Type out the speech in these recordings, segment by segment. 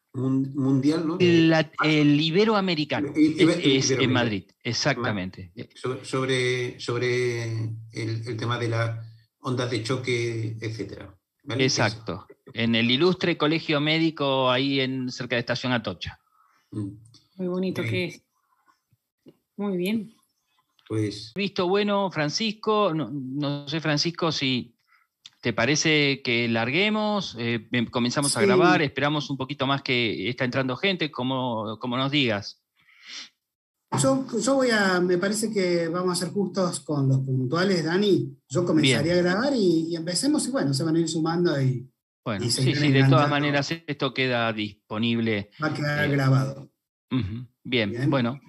mundial, ¿no? El iberoamericano. Es en Madrid, exactamente. Sobre el tema de las ondas de choque, etcétera. ¿Vale? Exacto. En el ilustre colegio médico ahí cerca de Estación Atocha. Muy bonito que es. Muy bien. Pues. Visto bueno, Francisco. No sé, Francisco, si te parece que larguemos, comenzamos a grabar, esperamos un poquito más que está entrando gente, como nos digas. Me parece que vamos a ser justos con los puntuales, Dani. Yo comenzaría a grabar y empecemos, y bueno, se van a ir sumando Bueno, sí, de todas maneras esto queda disponible. Va a quedar grabado. Bien, bueno.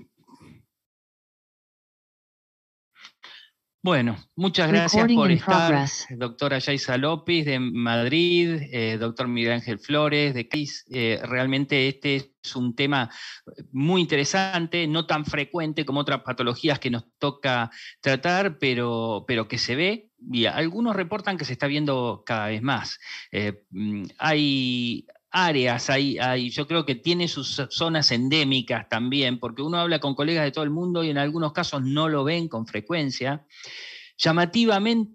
Bueno, muchas gracias por estar, doctora Yaiza López de Madrid, doctor Miguel Ángel Flores de CAIS. Realmente este es un tema muy interesante, no tan frecuente como otras patologías que nos toca tratar, pero que se ve, y algunos reportan que se está viendo cada vez más. Hay áreas, yo creo que tiene sus zonas endémicas también, porque uno habla con colegas de todo el mundo y en algunos casos no lo ven con frecuencia. Llamativamente,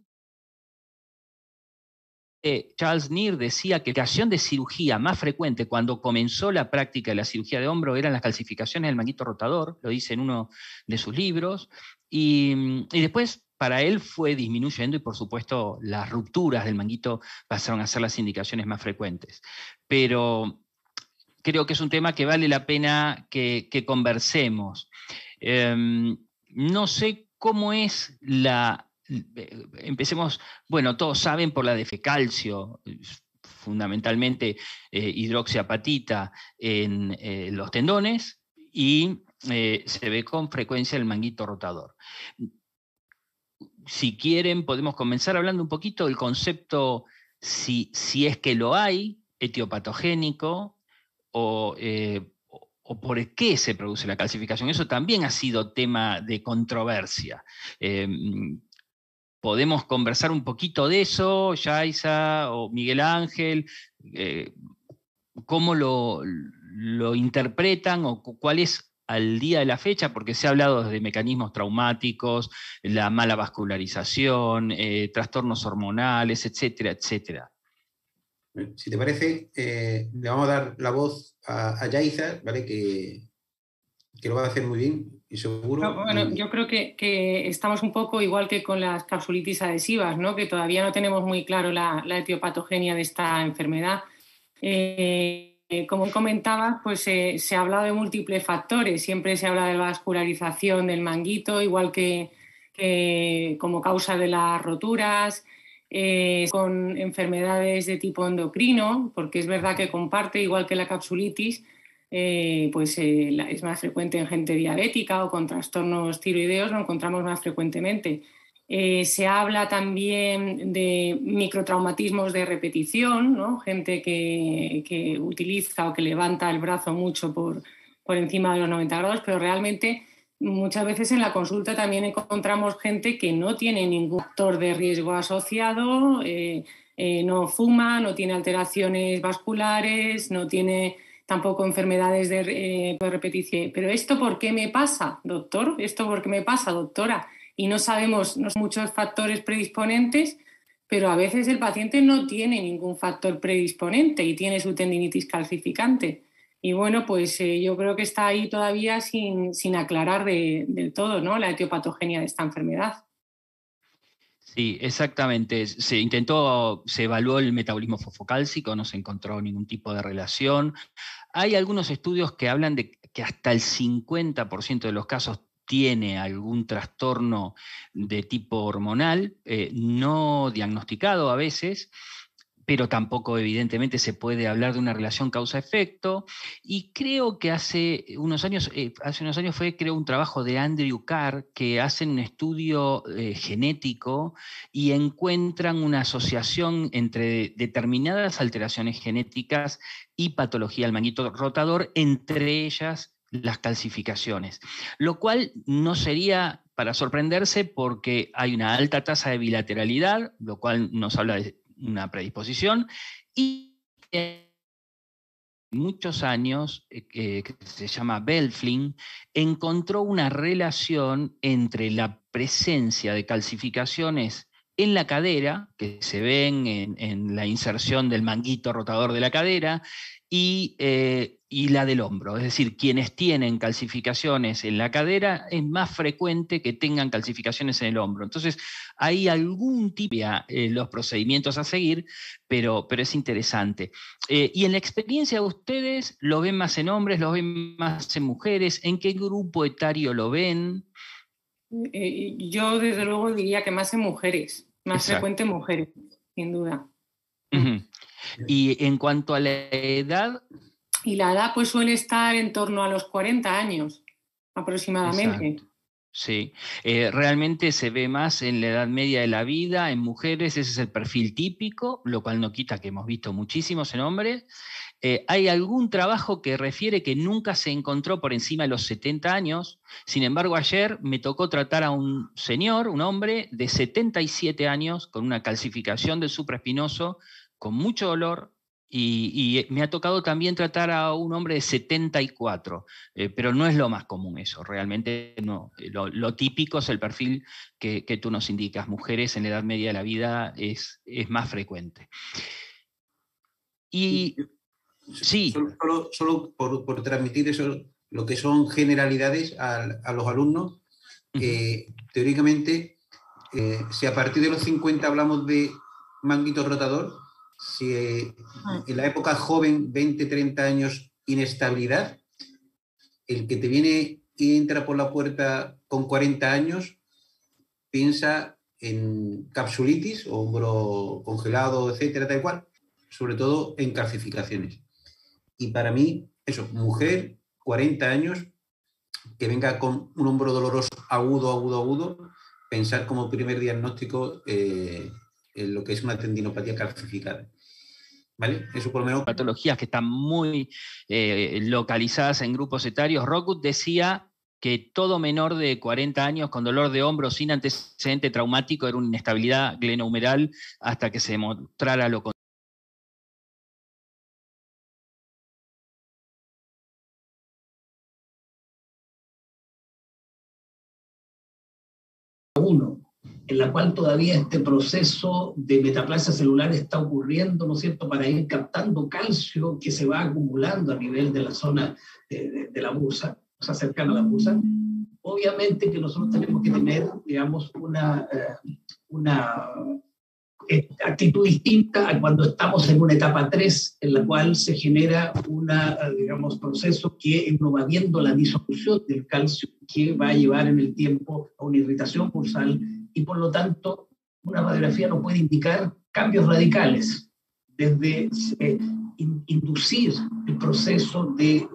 Charles Neer decía que la ocasión de cirugía más frecuente cuando comenzó la práctica de la cirugía de hombro eran las calcificaciones del manguito rotador, lo dice en uno de sus libros, y después para él fue disminuyendo y por supuesto las rupturas del manguito pasaron a ser las indicaciones más frecuentes. Pero creo que es un tema que vale la pena que conversemos. No sé cómo es empecemos, bueno, todos saben por la de calcio, fundamentalmente hidroxiapatita en los tendones, y se ve con frecuencia el manguito rotador. Si quieren, podemos comenzar hablando un poquito del concepto, si es que lo hay, etiopatogénico, o por qué se produce la calcificación. Eso también ha sido tema de controversia. Podemos conversar un poquito de eso, Yaiza o Miguel Ángel, cómo lo interpretan o cuál es al día de la fecha, porque se ha hablado de mecanismos traumáticos, la mala vascularización, trastornos hormonales, etcétera, etcétera. Si te parece, le vamos a dar la voz a Yaiza, ¿vale? Que lo va a hacer muy bien y seguro. Bueno, yo creo que estamos un poco igual que con las capsulitis adhesivas, ¿no? Que todavía no tenemos muy claro la etiopatogenia de esta enfermedad. Como comentabas, pues se ha hablado de múltiples factores. Siempre se habla de la vascularización del manguito, igual que como causa de las roturas, con enfermedades de tipo endocrino, porque es verdad que comparte, igual que la capsulitis, es más frecuente en gente diabética o con trastornos tiroideos, lo encontramos más frecuentemente. Se habla también de microtraumatismos de repetición, ¿no? Gente que utiliza o que levanta el brazo mucho por encima de los 90 grados, pero realmente muchas veces en la consulta también encontramos gente que no tiene ningún factor de riesgo asociado, no fuma, no tiene alteraciones vasculares, no tiene tampoco enfermedades de repetición. ¿Pero esto por qué me pasa, doctor? ¿Esto por qué me pasa, doctora? Y no sabemos muchos factores predisponentes, pero a veces el paciente no tiene ningún factor predisponente y tiene su tendinitis calcificante. Y bueno, pues yo creo que está ahí todavía sin aclarar del todo, ¿no?, la etiopatogenia de esta enfermedad. Sí, exactamente. Se evaluó el metabolismo fosfocálcico, no se encontró ningún tipo de relación. Hay algunos estudios que hablan de que hasta el 50% de los casos tiene algún trastorno de tipo hormonal, no diagnosticado a veces, pero tampoco evidentemente se puede hablar de una relación causa-efecto. Y creo que hace unos años fue, creo, un trabajo de Andrew Carr, que hacen un estudio genético y encuentran una asociación entre determinadas alteraciones genéticas y patología del manguito rotador, entre ellas las calcificaciones, lo cual no sería para sorprenderse porque hay una alta tasa de bilateralidad, lo cual nos habla de una predisposición, y muchos años, que se llama Belflin, encontró una relación entre la presencia de calcificaciones en la cadera, que se ven en la inserción del manguito rotador de la cadera, y la del hombro. Es decir, quienes tienen calcificaciones en la cadera es más frecuente que tengan calcificaciones en el hombro. Entonces, hay algún tipo de los procedimientos a seguir, pero es interesante. Y en la experiencia de ustedes, ¿lo ven más en hombres, lo ven más en mujeres? ¿En qué grupo etario lo ven? Yo, desde luego, diría que más en mujeres, más Exacto. frecuente en mujeres, sin duda. Uh-huh. Y en cuanto a la edad... Y la edad pues suele estar en torno a los 40 años, aproximadamente. Exacto. Sí, realmente se ve más en la edad media de la vida, en mujeres ese es el perfil típico, lo cual no quita que hemos visto muchísimos en hombres. Hay algún trabajo que refiere que nunca se encontró por encima de los 70 años, sin embargo ayer me tocó tratar a un señor, un hombre de 77 años con una calcificación del supraespinoso, con mucho dolor, y me ha tocado también tratar a un hombre de 74, pero no es lo más común eso, realmente no. Lo típico es el perfil que tú nos indicas, mujeres en la edad media de la vida es más frecuente. Y sí. Solo por transmitir eso, lo que son generalidades a los alumnos, teóricamente, si a partir de los 50 hablamos de manguito rotador, si en la época joven, 20, 30 años, inestabilidad, el que te viene y entra por la puerta con 40 años, piensa en capsulitis, hombro congelado, etcétera, tal cual, sobre todo en calcificaciones. Y para mí, eso, mujer, 40 años, que venga con un hombro doloroso agudo, pensar como primer diagnóstico en lo que es una tendinopatía calcificada. ¿Vale? Eso por lo menos. Patologías que están muy localizadas en grupos etarios. Rockwood decía que todo menor de 40 años con dolor de hombro sin antecedente traumático era una inestabilidad glenohumeral hasta que se demostrara lo contrario. En la cual todavía este proceso de metaplasia celular está ocurriendo, ¿no es cierto?, para ir captando calcio que se va acumulando a nivel de la zona de la musa, o sea, cercana a la musa. Obviamente que nosotros tenemos que tener, digamos, una actitud distinta a cuando estamos en una etapa 3, en la cual se genera digamos, proceso que uno va viendo la disolución del calcio que va a llevar en el tiempo a una irritación pulsal, y por lo tanto una radiografía no puede indicar cambios radicales, desde inducir el proceso de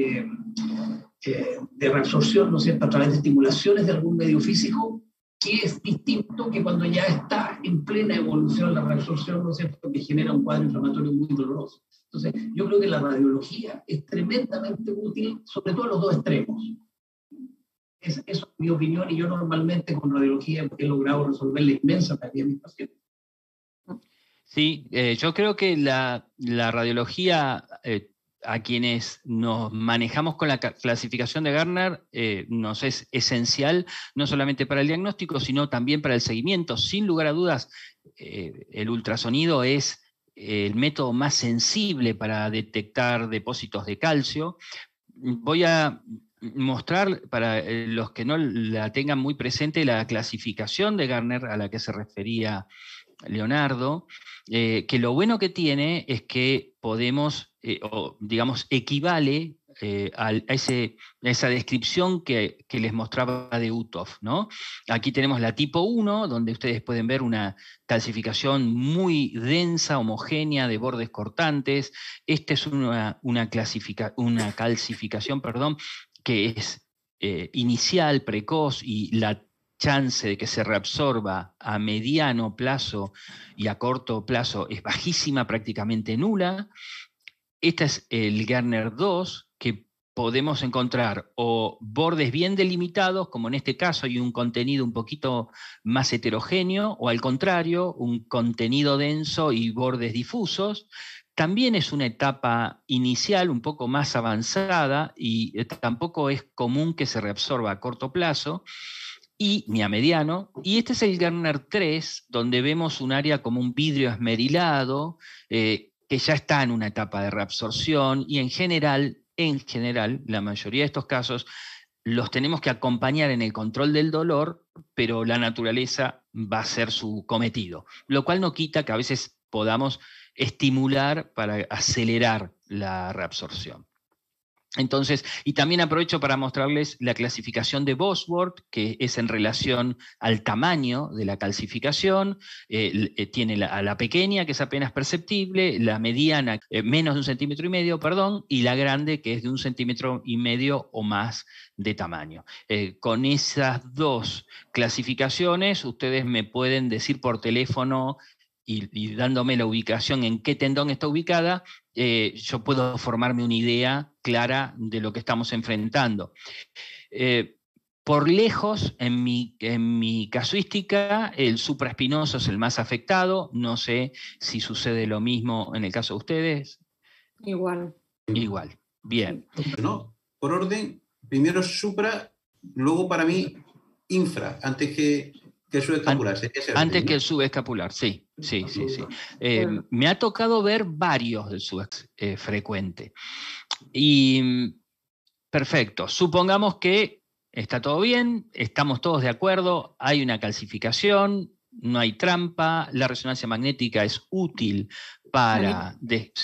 reabsorción, ¿no es cierto?, a través de estimulaciones de algún medio físico, que es distinto que cuando ya está en plena evolución la reabsorción, ¿no es cierto?, que genera un cuadro inflamatorio muy doloroso. Entonces, yo creo que la radiología es tremendamente útil, sobre todo a los dos extremos. Eso es mi opinión, y yo normalmente con radiología he logrado resolver la inmensa mayoría de mis pacientes. Sí, yo creo que la radiología, a quienes nos manejamos con la clasificación de Gardner, nos es esencial, no solamente para el diagnóstico, sino también para el seguimiento. Sin lugar a dudas, el ultrasonido es el método más sensible para detectar depósitos de calcio. Voy a mostrar, para los que no la tengan muy presente, la clasificación de Gardner a la que se refería Leonardo, que lo bueno que tiene es que podemos, o digamos, equivale a esa descripción que les mostraba de Uthoff, ¿no? Aquí tenemos la tipo 1, donde ustedes pueden ver una calcificación muy densa, homogénea, de bordes cortantes. Esta es una calcificación, que es inicial, precoz, y la chance de que se reabsorba a mediano plazo y a corto plazo es bajísima, prácticamente nula. Este es el Gardner 2, que podemos encontrar o bordes bien delimitados, como en este caso, y un contenido un poquito más heterogéneo, o al contrario, un contenido denso y bordes difusos. también es una etapa inicial un poco más avanzada y tampoco es común que se reabsorba a corto plazo ni a mediano. Y este es el Gerner 3, donde vemos un área como un vidrio esmerilado, que ya está en una etapa de reabsorción y en general, la mayoría de estos casos los tenemos que acompañar en el control del dolor, pero la naturaleza va a ser su cometido, lo cual no quita que a veces podamos estimular para acelerar la reabsorción. Entonces, y también aprovecho para mostrarles la clasificación de Bosworth, que es en relación al tamaño de la calcificación. Tiene a la pequeña, que es apenas perceptible, la mediana, menos de 1,5 centímetros, perdón, y la grande, que es de 1,5 centímetros o más de tamaño. Con esas dos clasificaciones, ustedes me pueden decir por teléfono y dándome la ubicación en qué tendón está ubicada, yo puedo formarme una idea clara de lo que estamos enfrentando. Por lejos, en mi casuística, el supraespinoso es el más afectado. No sé si sucede lo mismo en el caso de ustedes. Igual. Igual, bien. No, por orden, primero supra, luego para mí infra, antes que el subescapular. Antes que el subescapular, sí. Me ha tocado ver varios del subescapular frecuente. Y perfecto, supongamos que está todo bien, estamos todos de acuerdo, hay una calcificación, no hay trampa, la resonancia magnética es útil para...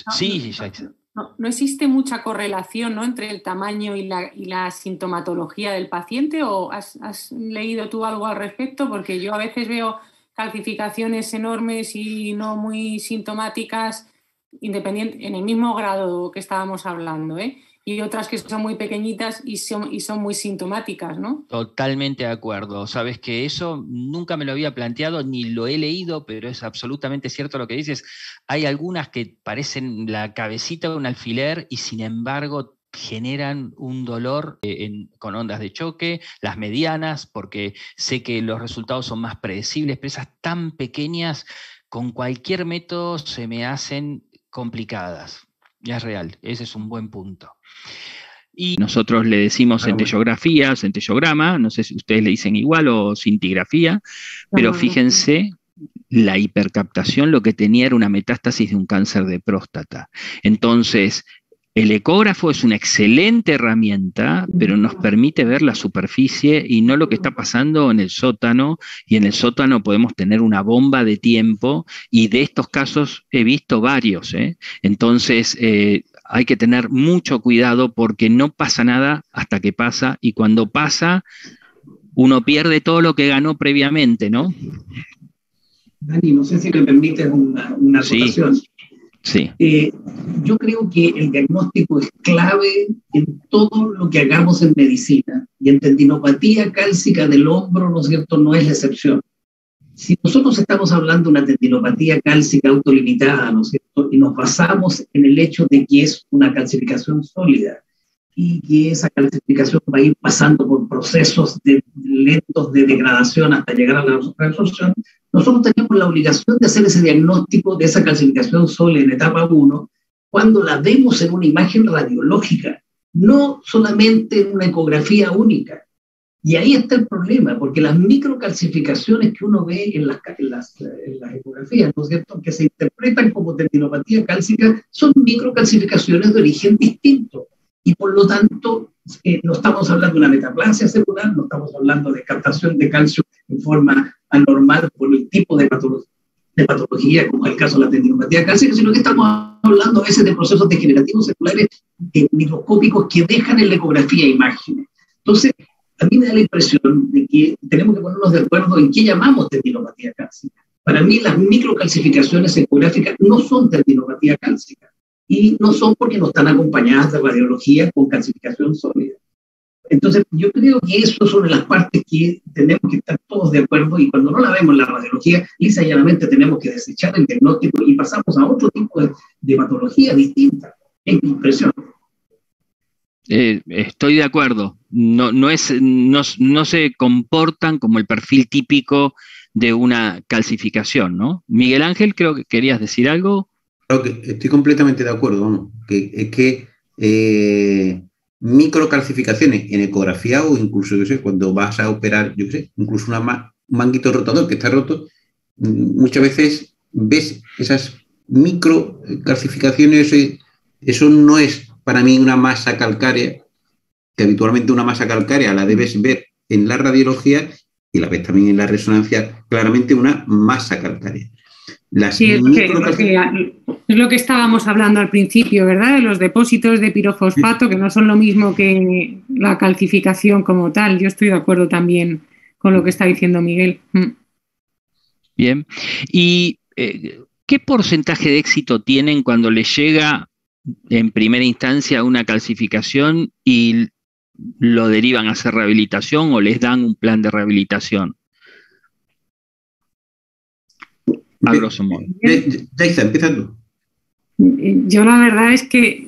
No existe mucha correlación, ¿no?, entre el tamaño y la sintomatología del paciente, ¿o has leído tú algo al respecto? Porque yo a veces veo calcificaciones enormes y no muy sintomáticas, en el mismo grado que estábamos hablando, y otras que son muy pequeñitas y son muy sintomáticas, ¿no? Totalmente de acuerdo. Sabes que eso nunca me lo había planteado ni lo he leído, pero es absolutamente cierto lo que dices. Hay algunas que parecen la cabecita de un alfiler y sin embargo generan un dolor con ondas de choque, las medianas, porque sé que los resultados son más predecibles, pero esas tan pequeñas, con cualquier método se me hacen complicadas. Ya es real, ese es un buen punto. Y nosotros le decimos centellografía, centellograma, no sé si ustedes le dicen igual o cintigrafía, pero fíjense, la hipercaptación lo que tenía era una metástasis de un cáncer de próstata. Entonces, el ecógrafo es una excelente herramienta, pero nos permite ver la superficie y no lo que está pasando en el sótano, y en el sótano podemos tener una bomba de tiempo, y de estos casos he visto varios, Entonces, hay que tener mucho cuidado porque no pasa nada hasta que pasa, y cuando pasa, uno pierde todo lo que ganó previamente, ¿no? Dani, no sé si me permites una acotación. Sí. Yo creo que el diagnóstico es clave en todo lo que hagamos en medicina, y en tendinopatía cálcica del hombro, ¿no es cierto?, no es la excepción. Si nosotros estamos hablando de una tendinopatía cálcica autolimitada, ¿no es cierto?, y nos basamos en el hecho de que es una calcificación sólida y que esa calcificación va a ir pasando por procesos lentos de degradación hasta llegar a la reabsorción, nosotros tenemos la obligación de hacer ese diagnóstico de esa calcificación sólida en etapa 1 cuando la vemos en una imagen radiológica, no solamente en una ecografía única. Y ahí está el problema, porque las microcalcificaciones que uno ve en las ecografías, ¿no es cierto?, que se interpretan como tendinopatía cálcica, son microcalcificaciones de origen distinto. Y por lo tanto, no estamos hablando de una metaplasia celular, no estamos hablando de captación de calcio en forma anormal por el tipo de patología, como es el caso de la tendinopatía cálcica, sino que estamos hablando a veces de procesos degenerativos celulares microscópicos que dejan en la ecografía imágenes. Entonces, a mí me da la impresión de que tenemos que ponernos de acuerdo en qué llamamos tendinopatía cálcica. Para mí, las microcalcificaciones ecográficas no son tendinopatía cálcica, y no son porque no están acompañadas de radiología con calcificación sólida. Entonces, yo creo que eso son las partes que tenemos que estar todos de acuerdo, y cuando no la vemos en la radiología, lisa y llanamente tenemos que desechar el diagnóstico y pasamos a otro tipo de patología distinta. Es mi impresión. Estoy de acuerdo. No se comportan como el perfil típico de una calcificación, ¿no? Miguel Ángel, creo que querías decir algo. Claro que estoy completamente de acuerdo, vamos, que es que microcalcificaciones en ecografía o incluso, yo sé, cuando vas a operar, yo sé, incluso un manguito rotador que está roto, muchas veces ves esas microcalcificaciones, eso no es para mí una masa calcárea, que habitualmente una masa calcárea la debes ver en la radiología y la ves también en la resonancia, claramente una masa calcárea. Sí, es lo que estábamos hablando al principio, ¿verdad? De los depósitos de pirofosfato, que no son lo mismo que la calcificación como tal. Yo estoy de acuerdo también con lo que está diciendo Miguel. Bien. ¿Y qué porcentaje de éxito tienen cuando les llega en primera instancia una calcificación y lo derivan a hacer rehabilitación o les dan un plan de rehabilitación? A grosso modo. Yaiza, empieza tú. Yo la verdad es que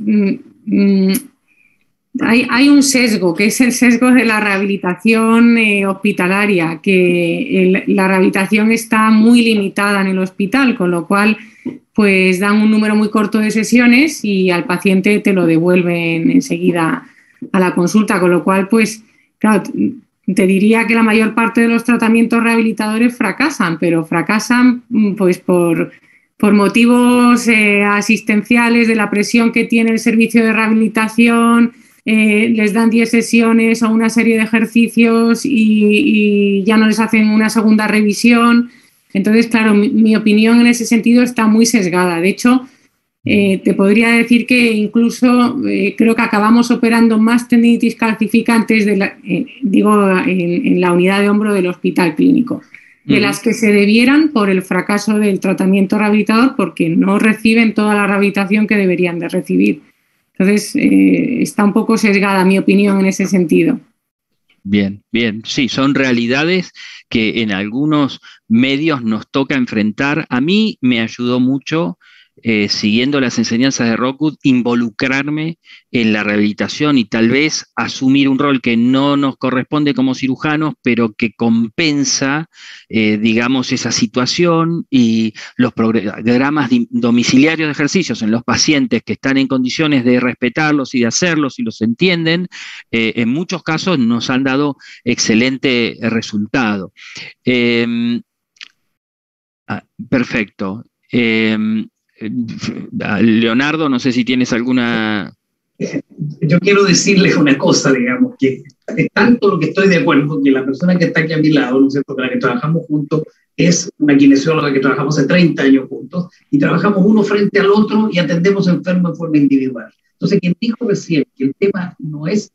hay un sesgo, que es el sesgo de la rehabilitación hospitalaria, que la rehabilitación está muy limitada en el hospital, con lo cual pues dan un número muy corto de sesiones y al paciente te lo devuelven enseguida a la consulta, con lo cual pues claro, te diría que la mayor parte de los tratamientos rehabilitadores fracasan, pero fracasan pues por motivos asistenciales, de la presión que tiene el servicio de rehabilitación. Les dan 10 sesiones o una serie de ejercicios y ya no les hacen una segunda revisión. Entonces, claro, mi opinión en ese sentido está muy sesgada. De hecho, te podría decir que incluso creo que acabamos operando más tendinitis calcificantes, en la unidad de hombro del hospital clínico, de las que se debieran por el fracaso del tratamiento rehabilitador, porque no reciben toda la rehabilitación que deberían de recibir. Entonces, está un poco sesgada mi opinión en ese sentido. Bien, bien. Sí, son realidades que en algunos medios nos toca enfrentar. A mí me ayudó mucho, siguiendo las enseñanzas de Rockwood, involucrarme en la rehabilitación y tal vez asumir un rol que no nos corresponde como cirujanos, pero que compensa, digamos, esa situación y los programas domiciliarios de ejercicios en los pacientes que están en condiciones de respetarlos y de hacerlos y los entienden, en muchos casos nos han dado excelente resultado. Perfecto. Leonardo, no sé si tienes alguna... Yo quiero decirles una cosa, digamos, que es tanto lo que estoy de acuerdo, que la persona que está aquí a mi lado, ¿no es cierto?, con la que trabajamos juntos, es una kinesióloga que trabajamos hace 30 años juntos, y trabajamos uno frente al otro y atendemos enfermos en forma individual. Entonces, quien dijo recién que el tema no es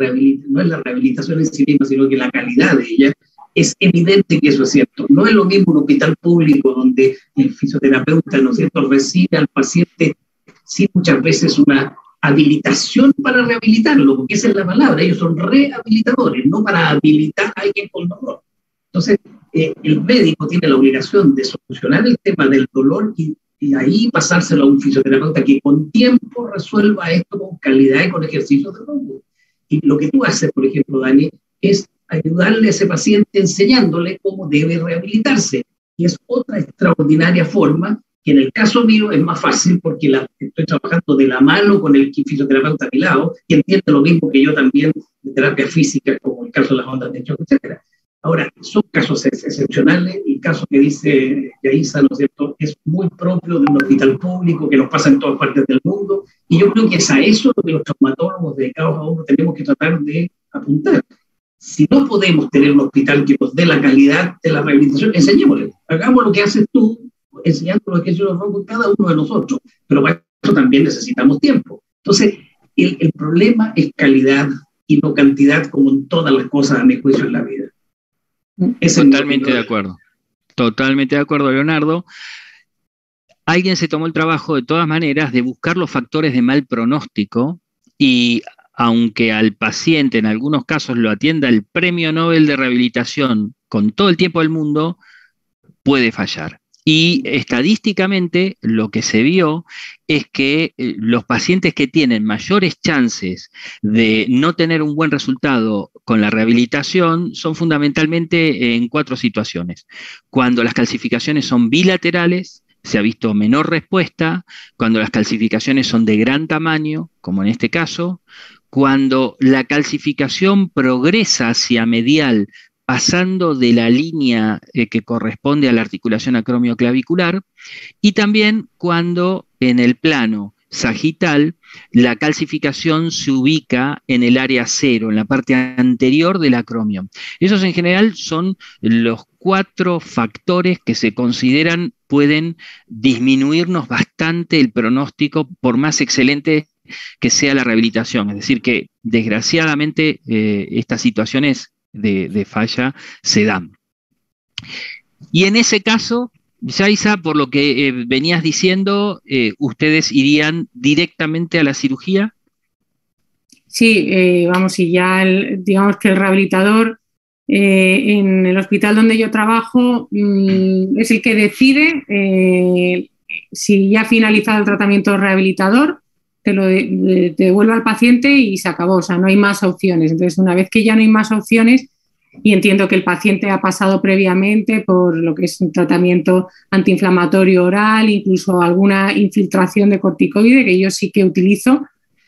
la rehabilitación en sí misma, sino que la calidad de ella, es evidente que eso es cierto. No es lo mismo un hospital público donde el fisioterapeuta, ¿no es cierto?, recibe al paciente sin muchas veces una habilitación para rehabilitarlo, porque esa es la palabra, ellos son rehabilitadores, no para habilitar a alguien con dolor. Entonces, el médico tiene la obligación de solucionar el tema del dolor y ahí pasárselo a un fisioterapeuta que con tiempo resuelva esto con calidad y con ejercicios de dolor. Y lo que tú haces, por ejemplo, Dani, es ayudarle a ese paciente enseñándole cómo debe rehabilitarse. Y es otra extraordinaria forma, que en el caso mío es más fácil porque estoy trabajando de la mano con el fisioterapeuta a mi lado, y entiende lo mismo que yo también de terapia física, como el caso de las ondas de choque, etc. Ahora, son casos excepcionales, y el caso que dice Yaiza, ¿no es cierto?, es muy propio de un hospital público que nos pasa en todas partes del mundo, y yo creo que es a eso lo que los traumatólogos dedicados a uno tenemos que tratar de apuntar. Si no podemos tener un hospital que nos dé la calidad de la rehabilitación, enseñémosle. Hagamos lo que haces tú, enseñando lo que yo hago cada uno de nosotros. Pero para eso también necesitamos tiempo. Entonces, el problema es calidad y no cantidad, como en todas las cosas, a mi juicio, en la vida. Totalmente de acuerdo. Totalmente de acuerdo, Leonardo. Alguien se tomó el trabajo, de todas maneras, de buscar los factores de mal pronóstico, y aunque al paciente en algunos casos lo atienda el Premio Nobel de Rehabilitación con todo el tiempo del mundo, puede fallar. Y estadísticamente lo que se vio es que los pacientes que tienen mayores chances de no tener un buen resultado con la rehabilitación son fundamentalmente en 4 situaciones. Cuando las calcificaciones son bilaterales, se ha visto menor respuesta, cuando las calcificaciones son de gran tamaño, como en este caso, cuando la calcificación progresa hacia medial, pasando de la línea que corresponde a la articulación acromioclavicular, y también cuando en el plano sagital la calcificación se ubica en el área cero, en la parte anterior del acromio. Esos en general son los 4 factores que se consideran pueden disminuirnos bastante el pronóstico, por más excelente que sea la rehabilitación. Es decir, que desgraciadamente estas situaciones de falla se dan. Y en ese caso, Yaiza, por lo que venías diciendo, ¿ustedes irían directamente a la cirugía? Sí, vamos, y ya digamos que el rehabilitador en el hospital donde yo trabajo es el que decide si ya ha finalizado el tratamiento rehabilitador, te lo devuelve al paciente y se acabó, o sea, no hay más opciones. Entonces, una vez que ya no hay más opciones, y entiendo que el paciente ha pasado previamente por lo que es un tratamiento antiinflamatorio oral, incluso alguna infiltración de corticoide, que yo sí que utilizo.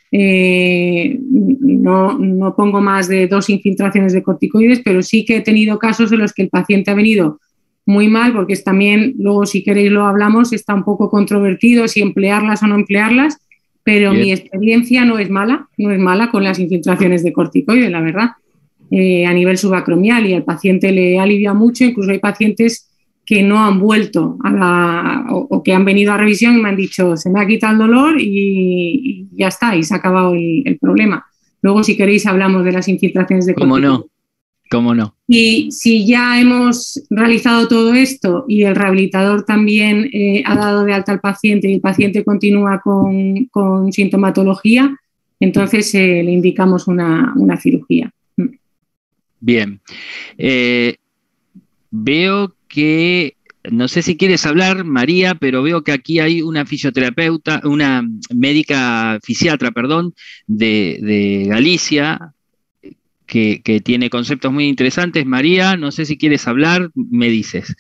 No pongo más de 2 infiltraciones de corticoides, pero sí que he tenido casos en los que el paciente ha venido muy mal, porque es también, luego si queréis lo hablamos, está un poco controvertido si emplearlas o no emplearlas, pero Bien. Mi experiencia no es mala con las infiltraciones de corticoides, la verdad. A nivel subacromial, y al paciente le alivia mucho. Incluso hay pacientes que no han vuelto o que han venido a revisión y me han dicho se me ha quitado el dolor y ya está, y se ha acabado el problema. Luego, si queréis, hablamos de las infiltraciones de corticoides. ¿Cómo no? Y si ya hemos realizado todo esto y el rehabilitador también ha dado de alta al paciente y el paciente continúa con sintomatología, entonces le indicamos una cirugía. Bien. Veo que, no sé si quieres hablar, María, pero veo que aquí hay una fisioterapeuta, una médica fisiatra, perdón, de Galicia, que tiene conceptos muy interesantes. María, no sé si quieres hablar, me dices.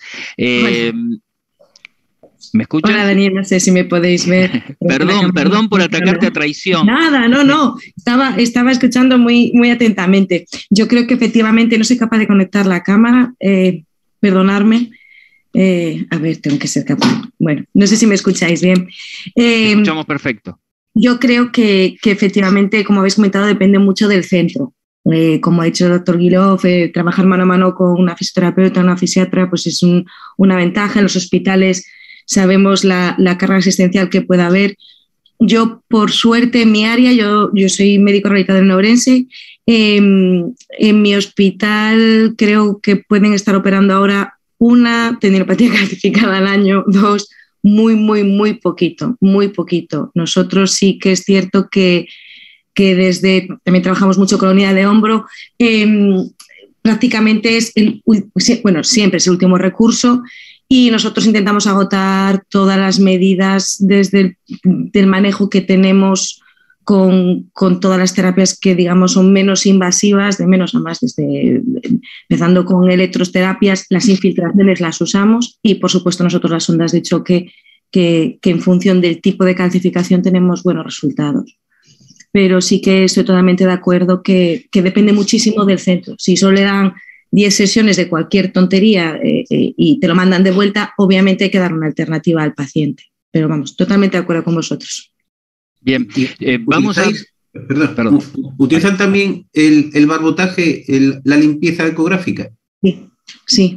¿Me escuchas? Hola, Daniel, no sé si me podéis ver. Perdón por atacarte a traición. Nada, no. Estaba escuchando muy, muy atentamente. Yo creo que efectivamente no soy capaz de conectar la cámara. Perdonadme. A ver, tengo que ser capaz. Bueno, no sé si me escucháis bien. Te escuchamos perfecto. Yo creo que efectivamente, como habéis comentado, depende mucho del centro. Como ha dicho el doctor Guilov, trabajar mano a mano con una fisioterapeuta, una fisiatra, pues es una ventaja. En los hospitales sabemos la carga asistencial que pueda haber. Yo, por suerte, en mi área, yo soy médico rehabilitador en Ourense. En mi hospital creo que pueden estar operando ahora 1 tendinopatía calcificada al año, 2, muy poquito, muy poquito. Nosotros sí que es cierto que también trabajamos mucho con la unidad de hombro, prácticamente siempre es el último recurso, y nosotros intentamos agotar todas las medidas desde el manejo que tenemos con todas las terapias que, digamos, son menos invasivas, de menos a más, empezando con electroterapias. Las infiltraciones las usamos y, por supuesto, nosotros las ondas de choque, que en función del tipo de calcificación tenemos buenos resultados. Pero sí que estoy totalmente de acuerdo que depende muchísimo del centro. Si solo le dan 10 sesiones de cualquier tontería y te lo mandan de vuelta, obviamente hay que dar una alternativa al paciente. Pero vamos, totalmente de acuerdo con vosotros. Bien, vamos a... Perdón. ¿Utilizan también el barbotaje, la limpieza ecográfica? Sí.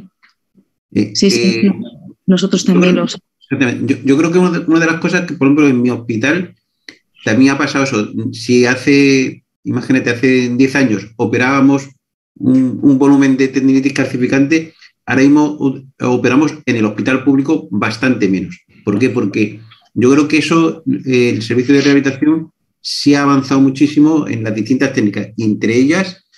Sí. Nosotros también los... Yo creo que una de las cosas que, por ejemplo, en mi hospital también ha pasado eso. Si imagínate, hace 10 años operábamos un volumen de tendinitis calcificante, ahora mismo operamos en el hospital público bastante menos. ¿Por qué? Porque yo creo que eso, el servicio de rehabilitación sí ha avanzado muchísimo en las distintas técnicas, y entre ellas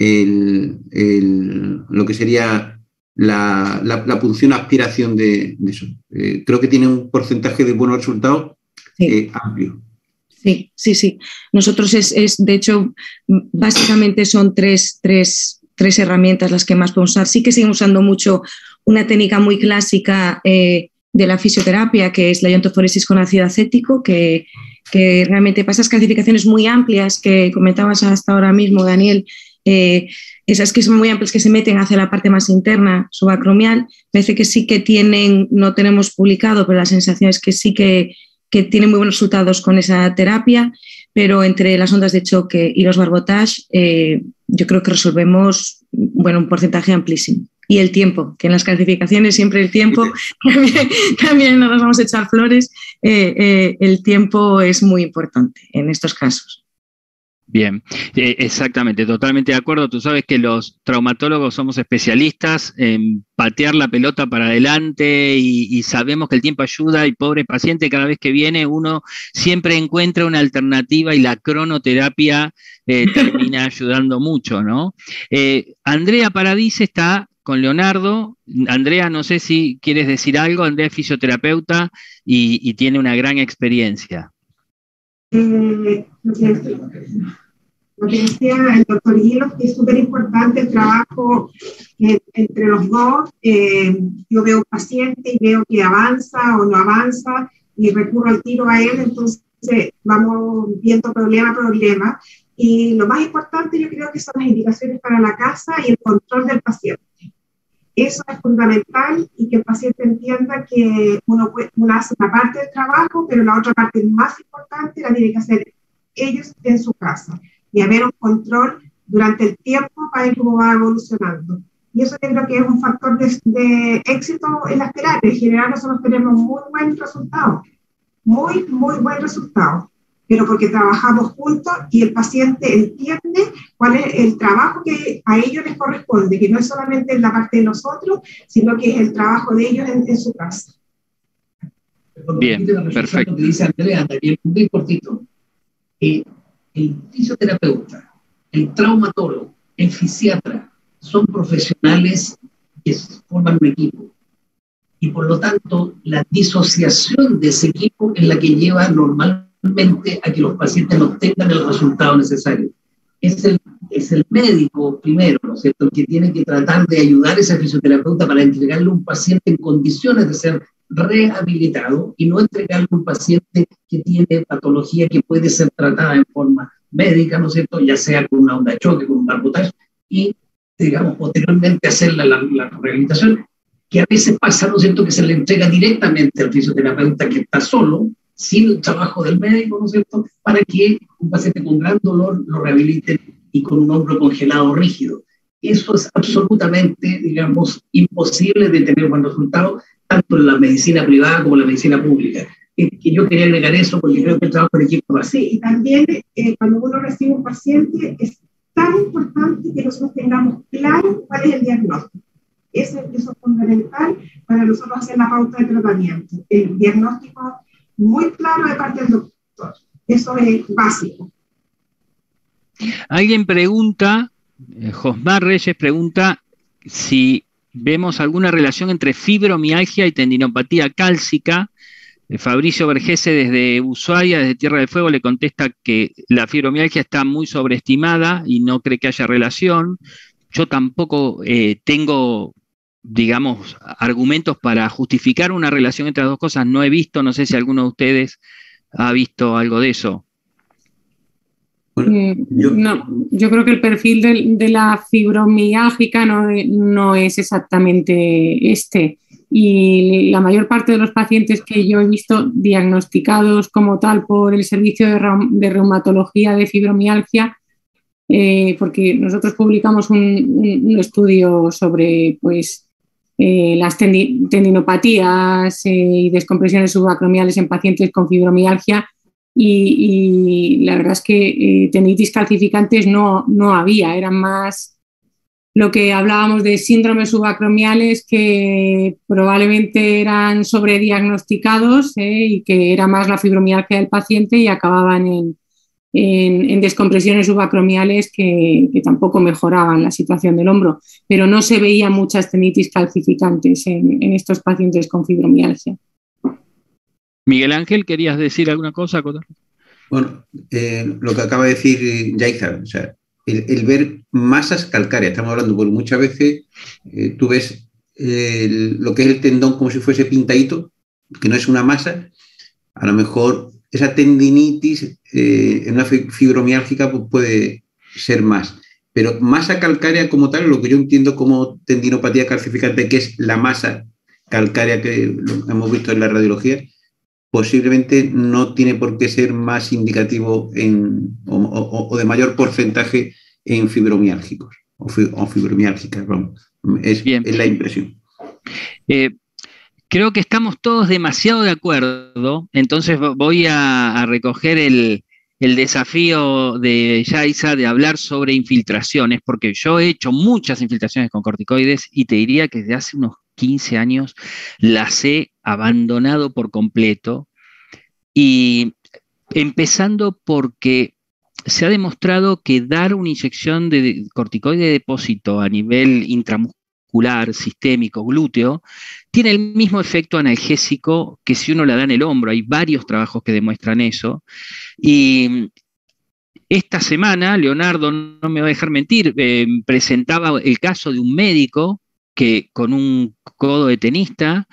lo que sería la punción aspiración de eso. Creo que tiene un porcentaje de buenos resultados amplio. Sí. Nosotros de hecho, básicamente son tres herramientas las que más podemos usar. Sí que seguimos usando mucho una técnica muy clásica de la fisioterapia, que es la iontoforesis con ácido acético, que realmente para esas clasificaciones muy amplias que comentabas hasta ahora mismo, Daniel, esas que son muy amplias, que se meten hacia la parte más interna subacromial, parece que sí que tienen, no tenemos publicado, pero la sensación es que sí que tienen muy buenos resultados con esa terapia, pero entre las ondas de choque y los barbotage, yo creo que resolvemos un porcentaje amplísimo. Y el tiempo, que en las clasificaciones siempre el tiempo, también no nos vamos a echar flores, el tiempo es muy importante en estos casos. Bien, exactamente, totalmente de acuerdo. Tú sabes que los traumatólogos somos especialistas en patear la pelota para adelante y sabemos que el tiempo ayuda y pobre paciente, cada vez que viene uno siempre encuentra una alternativa y la cronoterapia termina ayudando mucho, ¿no? Andrea Paradise está con Leonardo. Andrea, no sé si quieres decir algo. Andrea es fisioterapeuta y tiene una gran experiencia. Lo que decía el doctor Hilos, que es súper importante el trabajo entre los dos. Yo veo un paciente y veo que avanza o no avanza y recurro al tiro a él, entonces vamos viendo problema a problema. Y lo más importante yo creo que son las indicaciones para la casa y el control del paciente. Eso es fundamental, y que el paciente entienda que uno hace una parte del trabajo, pero la otra parte más importante la tienen que hacer ellos en su casa, y haber un control durante el tiempo para ver cómo va evolucionando. Y eso yo creo que es un factor de éxito en las terapias. En general nosotros tenemos muy buen resultado, muy buen resultado, pero porque trabajamos juntos y el paciente entiende cuál es el trabajo que a ellos les corresponde, que no es solamente en la parte de nosotros, sino que es el trabajo de ellos en su casa. Bien, perfecto. Que dice Andrea, también muy cortito. El fisioterapeuta, el traumatólogo, el fisiatra, son profesionales que forman un equipo. Y por lo tanto, la disociación de ese equipo es la que lleva normalmente a que los pacientes no tengan el resultado necesario. Es el médico primero, ¿no es cierto?, el que tiene que tratar de ayudar a ese fisioterapeuta para entregarle un paciente en condiciones de ser rehabilitado, y no entregarle un paciente que tiene patología que puede ser tratada en forma médica, ¿no es cierto?, ya sea con una onda de choque, con un barbotage, y, digamos, posteriormente hacer la rehabilitación, que a veces pasa, ¿no es cierto?, que se le entrega directamente al fisioterapeuta que está solo, sin el trabajo del médico, ¿no es cierto?, para que un paciente con gran dolor lo rehabilite y con un hombro congelado rígido. Eso es absolutamente, digamos, imposible de tener buen resultado, tanto en la medicina privada como en la medicina pública. Que yo quería agregar eso porque creo que el trabajo de equipo va así. Sí, y también cuando uno recibe un paciente es tan importante que nosotros tengamos claro cuál es el diagnóstico. Eso es fundamental para nosotros hacer la pauta de tratamiento. El diagnóstico muy claro de parte del doctor. Eso es básico. Alguien pregunta, Josmar Reyes pregunta si vemos alguna relación entre fibromialgia y tendinopatía cálcica. Fabricio Vergese desde Ushuaia, desde Tierra del Fuego, le contesta que la fibromialgia está muy sobreestimada y no cree que haya relación. Yo tampoco tengo, digamos, argumentos para justificar una relación entre las dos cosas. No he visto, no sé si alguno de ustedes ha visto algo de eso. Yo creo que el perfil de la fibromialgia no es exactamente este. Y la mayor parte de los pacientes que yo he visto diagnosticados como tal por el servicio de reumatología de fibromialgia, porque nosotros publicamos un estudio sobre las tendinopatías y descompresiones subacromiales en pacientes con fibromialgia, y la verdad es que tendinitis calcificantes no había, eran más lo que hablábamos de síndromes subacromiales que probablemente eran sobrediagnosticados, y que era más la fibromialgia del paciente y acababan en descompresiones subacromiales que tampoco mejoraban la situación del hombro, pero no se veían muchas tendinitis calcificantes en estos pacientes con fibromialgia. Miguel Ángel, ¿querías decir alguna cosa? Bueno, lo que acaba de decir Yaiza, o sea, el ver masas calcáreas, estamos hablando, porque muchas veces tú ves lo que es el tendón como si fuese pintadito, que no es una masa, a lo mejor esa tendinitis en una fibromiálgica pues puede ser más. Pero masa calcárea como tal, lo que yo entiendo como tendinopatía calcificante, que es la masa calcárea que hemos visto en la radiología, posiblemente no tiene por qué ser más indicativo o de mayor porcentaje en fibromiálgicos o fibromiálgicas. Es la impresión. Creo que estamos todos demasiado de acuerdo, entonces voy a recoger el desafío de Yaiza de hablar sobre infiltraciones, porque yo he hecho muchas infiltraciones con corticoides y te diría que desde hace unos 15 años las he abandonado por completo, y empezando porque se ha demostrado que dar una inyección de corticoide de depósito a nivel intramuscular, sistémico, glúteo, tiene el mismo efecto analgésico que si uno la da en el hombro. Hay varios trabajos que demuestran eso. Y esta semana, Leonardo no me va a dejar mentir, presentaba el caso de un médico que con un codo de tenista,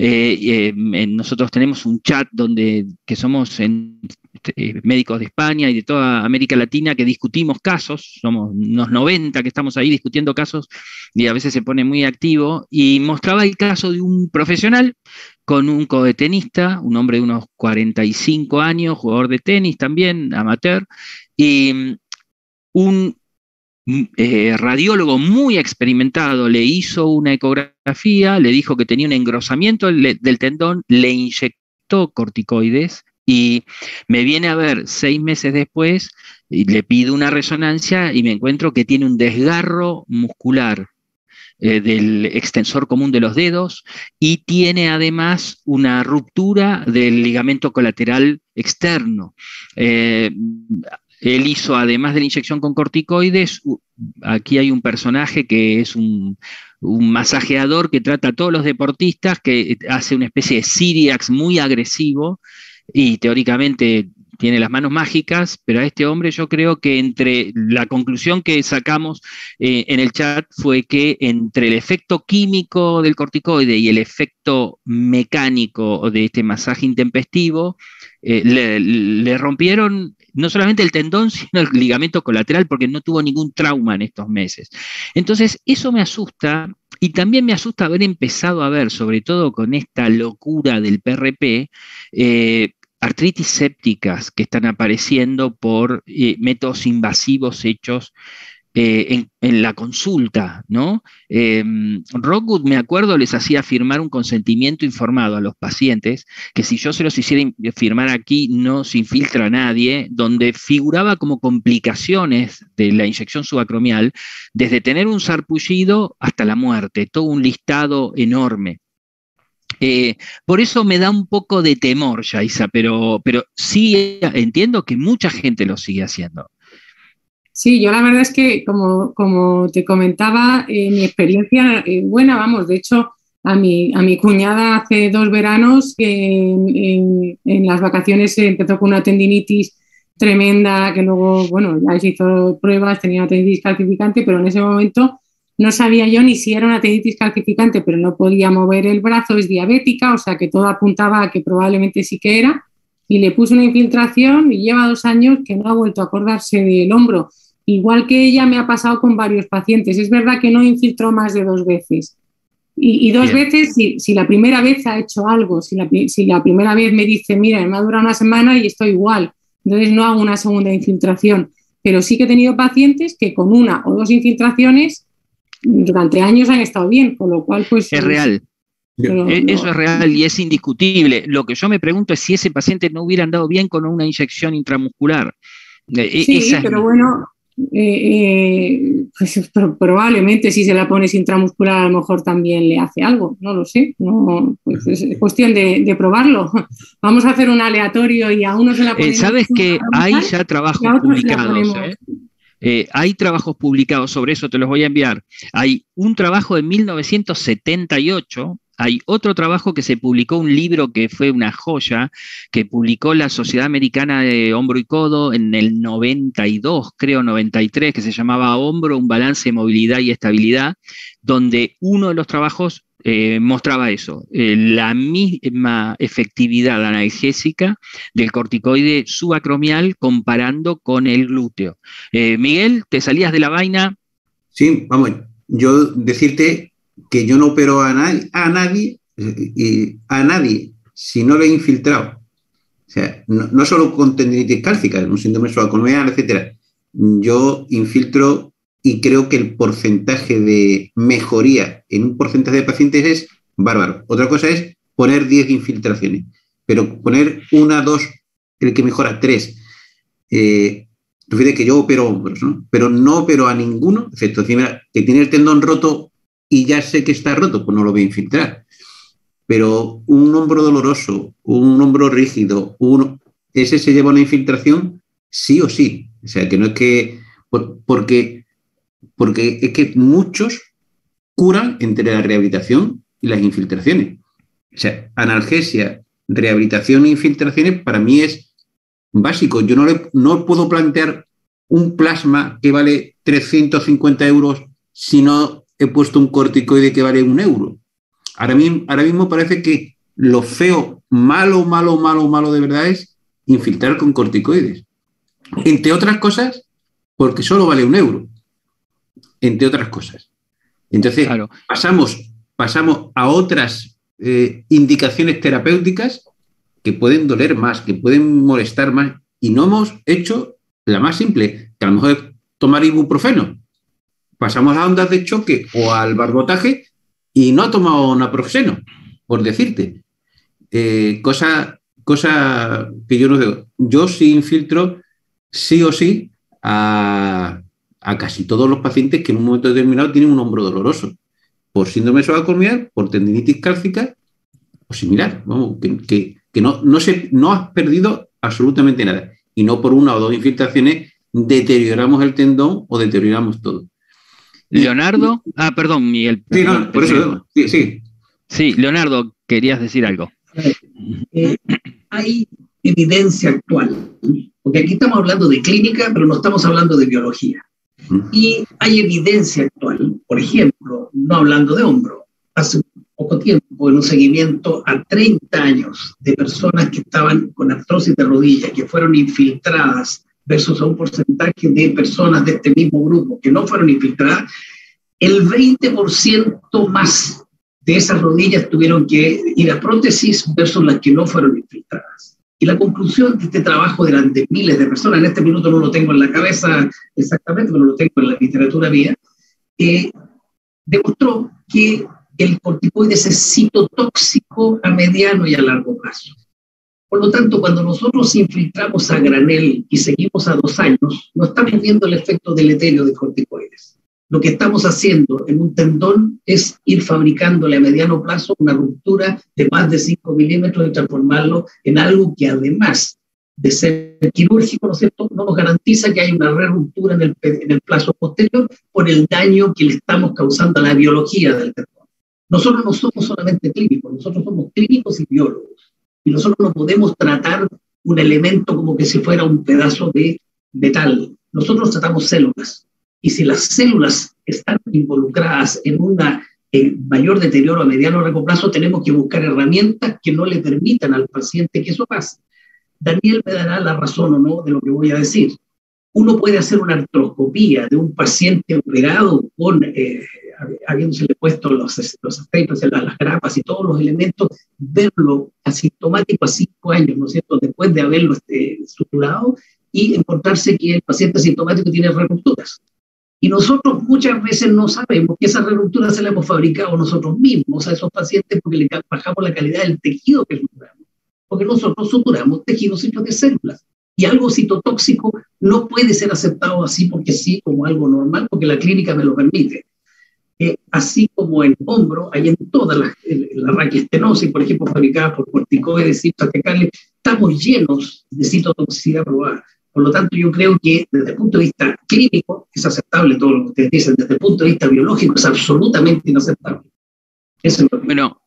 nosotros tenemos un chat que somos médicos de España y de toda América Latina que discutimos casos, somos unos 90 que estamos ahí discutiendo casos y a veces se pone muy activo, y mostraba el caso de un profesional con un codo de tenista, un hombre de unos 45 años, jugador de tenis también, amateur, y un radiólogo muy experimentado le hizo una ecografía, le dijo que tenía un engrosamiento del tendón, le inyectó corticoides y me viene a ver 6 meses después y le pido una resonancia y me encuentro que tiene un desgarro muscular del extensor común de los dedos y tiene además una ruptura del ligamento colateral externo. Él hizo, además de la inyección con corticoides, aquí hay un personaje que es un masajeador que trata a todos los deportistas, que hace una especie de Cyriax muy agresivo y teóricamente tiene las manos mágicas, pero a este hombre yo creo que entre la conclusión que sacamos en el chat fue que entre el efecto químico del corticoide y el efecto mecánico de este masaje intempestivo, le rompieron no solamente el tendón, sino el ligamento colateral, porque no tuvo ningún trauma en estos meses. Entonces, eso me asusta, y también me asusta haber empezado a ver, sobre todo con esta locura del PRP, artritis sépticas que están apareciendo por métodos invasivos hechos en la consulta, ¿no? Rockwood, me acuerdo, les hacía firmar un consentimiento informado a los pacientes, que si yo se los hiciera firmar aquí no se infiltra a nadie, donde figuraba como complicaciones de la inyección subacromial, desde tener un sarpullido hasta la muerte, todo un listado enorme. Por eso me da un poco de temor, Yaiza, pero sí entiendo que mucha gente lo sigue haciendo. Sí, yo la verdad es que, como te comentaba, mi experiencia buena, vamos, de hecho, a mi cuñada hace 2 veranos, en las vacaciones empezó con una tendinitis tremenda, que luego, bueno, ya se hizo pruebas, tenía una tendinitis calcificante, pero en ese momento no sabía yo ni si era una tendinitis calcificante, pero no podía mover el brazo, es diabética, o sea que todo apuntaba a que probablemente sí que era, y le puse una infiltración y lleva 2 años que no ha vuelto a acordarse del hombro. Igual que ella me ha pasado con varios pacientes. Es verdad que no infiltró más de 2 veces. Y 2 veces, si la primera vez ha hecho algo, si la primera vez me dice, mira, me ha durado una semana y estoy igual, entonces no hago una segunda infiltración. Pero sí que he tenido pacientes que con 1 o 2 infiltraciones durante años han estado bien, con lo cual pues... Es real. Eso es real y es indiscutible. Lo que yo me pregunto es si ese paciente no hubiera andado bien con una inyección intramuscular. Sí, pero bueno... pues probablemente si se la pones intramuscular a lo mejor también le hace algo, no lo sé, no, pues es cuestión de probarlo. Vamos a hacer un aleatorio y a uno se la ponemos. Sabes que hay ya trabajos publicados, hay trabajos publicados sobre eso, te los voy a enviar. Hay un trabajo de 1978 Hay otro trabajo que se publicó, un libro que fue una joya, que publicó la Sociedad Americana de Hombro y Codo en el 92, creo 93, que se llamaba Hombro, un balance de movilidad y estabilidad, donde uno de los trabajos mostraba eso, la misma efectividad analgésica del corticoide subacromial comparando con el glúteo. Miguel, ¿te salías de la vaina? Sí, vamos, yo decirte que yo no opero a nadie si no lo he infiltrado. O sea, no solo con tendinitis cálcica, un síndrome subacromial, etcétera. Yo infiltro y creo que el porcentaje de mejoría en un porcentaje de pacientes es bárbaro. Otra cosa es poner 10 infiltraciones, pero poner 1, 2, el que mejora 3. Fíjate que yo opero hombros, ¿no? Pero no opero a ninguno, excepto si que tiene el tendón roto y ya sé que está roto, pues no lo voy a infiltrar. Pero un hombro doloroso, un hombro rígido, ese se lleva una infiltración sí o sí. O sea, que no es que... Porque es que muchos curan entre la rehabilitación y las infiltraciones. O sea, analgesia, rehabilitación e infiltraciones para mí es básico. Yo no puedo plantear un plasma que vale 350 euros si no he puesto un corticoide que vale 1 euro. Ahora mismo parece que lo feo, malo de verdad es infiltrar con corticoides. Entre otras cosas, porque solo vale 1 euro. Entre otras cosas. Entonces, claro, pasamos a otras indicaciones terapéuticas que pueden doler más, que pueden molestar más, y no hemos hecho la más simple, que a lo mejor es tomar ibuprofeno. Pasamos a ondas de choque o al barbotaje y no ha tomado naproxeno, por decirte. Cosa que yo no veo. Yo sí infiltro sí o sí a casi todos los pacientes que en un momento determinado tienen un hombro doloroso, por síndrome subacromial, por tendinitis cálcica o similar. Vamos, que no has perdido absolutamente nada. Y no por 1 o 2 infiltraciones deterioramos el tendón o deterioramos todo. Leonardo, perdón, Miguel. Sí, no, por eso. Sí. Sí, Leonardo, querías decir algo. Hay evidencia actual, porque aquí estamos hablando de clínica, pero no estamos hablando de biología. Y hay evidencia actual, por ejemplo, no hablando de hombro, hace poco tiempo en un seguimiento a 30 años de personas que estaban con artrosis de rodilla, que fueron infiltradas, versus a un porcentaje de personas de este mismo grupo que no fueron infiltradas, el 20% más de esas rodillas tuvieron que ir a prótesis versus las que no fueron infiltradas. Y la conclusión de este trabajo de miles de personas, en este minuto no lo tengo en la cabeza exactamente, pero lo tengo en la literatura mía, demostró que el corticoide es citotóxico a mediano y a largo plazo. Por lo tanto, cuando nosotros infiltramos a granel y seguimos a 2 años, no estamos viendo el efecto deleterio de corticoides. Lo que estamos haciendo en un tendón es ir fabricándole a mediano plazo una ruptura de más de 5 milímetros y transformarlo en algo que además de ser quirúrgico, ¿no es cierto?, no nos garantiza que haya una reruptura en el plazo posterior por el daño que le estamos causando a la biología del tendón. Nosotros no somos solamente clínicos, nosotros somos clínicos y biólogos. Y nosotros no podemos tratar un elemento como que si fuera un pedazo de metal. Nosotros tratamos células. Y si las células están involucradas en un mayor deterioro a mediano o largo plazo, tenemos que buscar herramientas que no le permitan al paciente que eso pase. Daniel me dará la razón o no de lo que voy a decir. Uno puede hacer una artroscopía de un paciente operado con, habiéndosele puesto los staples, las grapas y todos los elementos, verlo asintomático a 5 años, ¿no es cierto?, después de haberlo suturado, y encontrarse que el paciente asintomático tiene rupturas. Y nosotros muchas veces no sabemos que esas rupturas se las hemos fabricado nosotros mismos a esos pacientes porque le bajamos la calidad del tejido que suturamos. Porque nosotros suturamos tejidos hechos de células. Y algo citotóxico no puede ser aceptado así porque sí, como algo normal, porque la clínica me lo permite. Así como en hombro, hay en todas la raquiestenosis, por ejemplo, fabricadas por corticoides, citotecales, estamos llenos de citotoxicidad probada. Por lo tanto, yo creo que desde el punto de vista clínico es aceptable todo lo que ustedes dicen, desde el punto de vista biológico es absolutamente inaceptable. Eso es lo que... Bueno,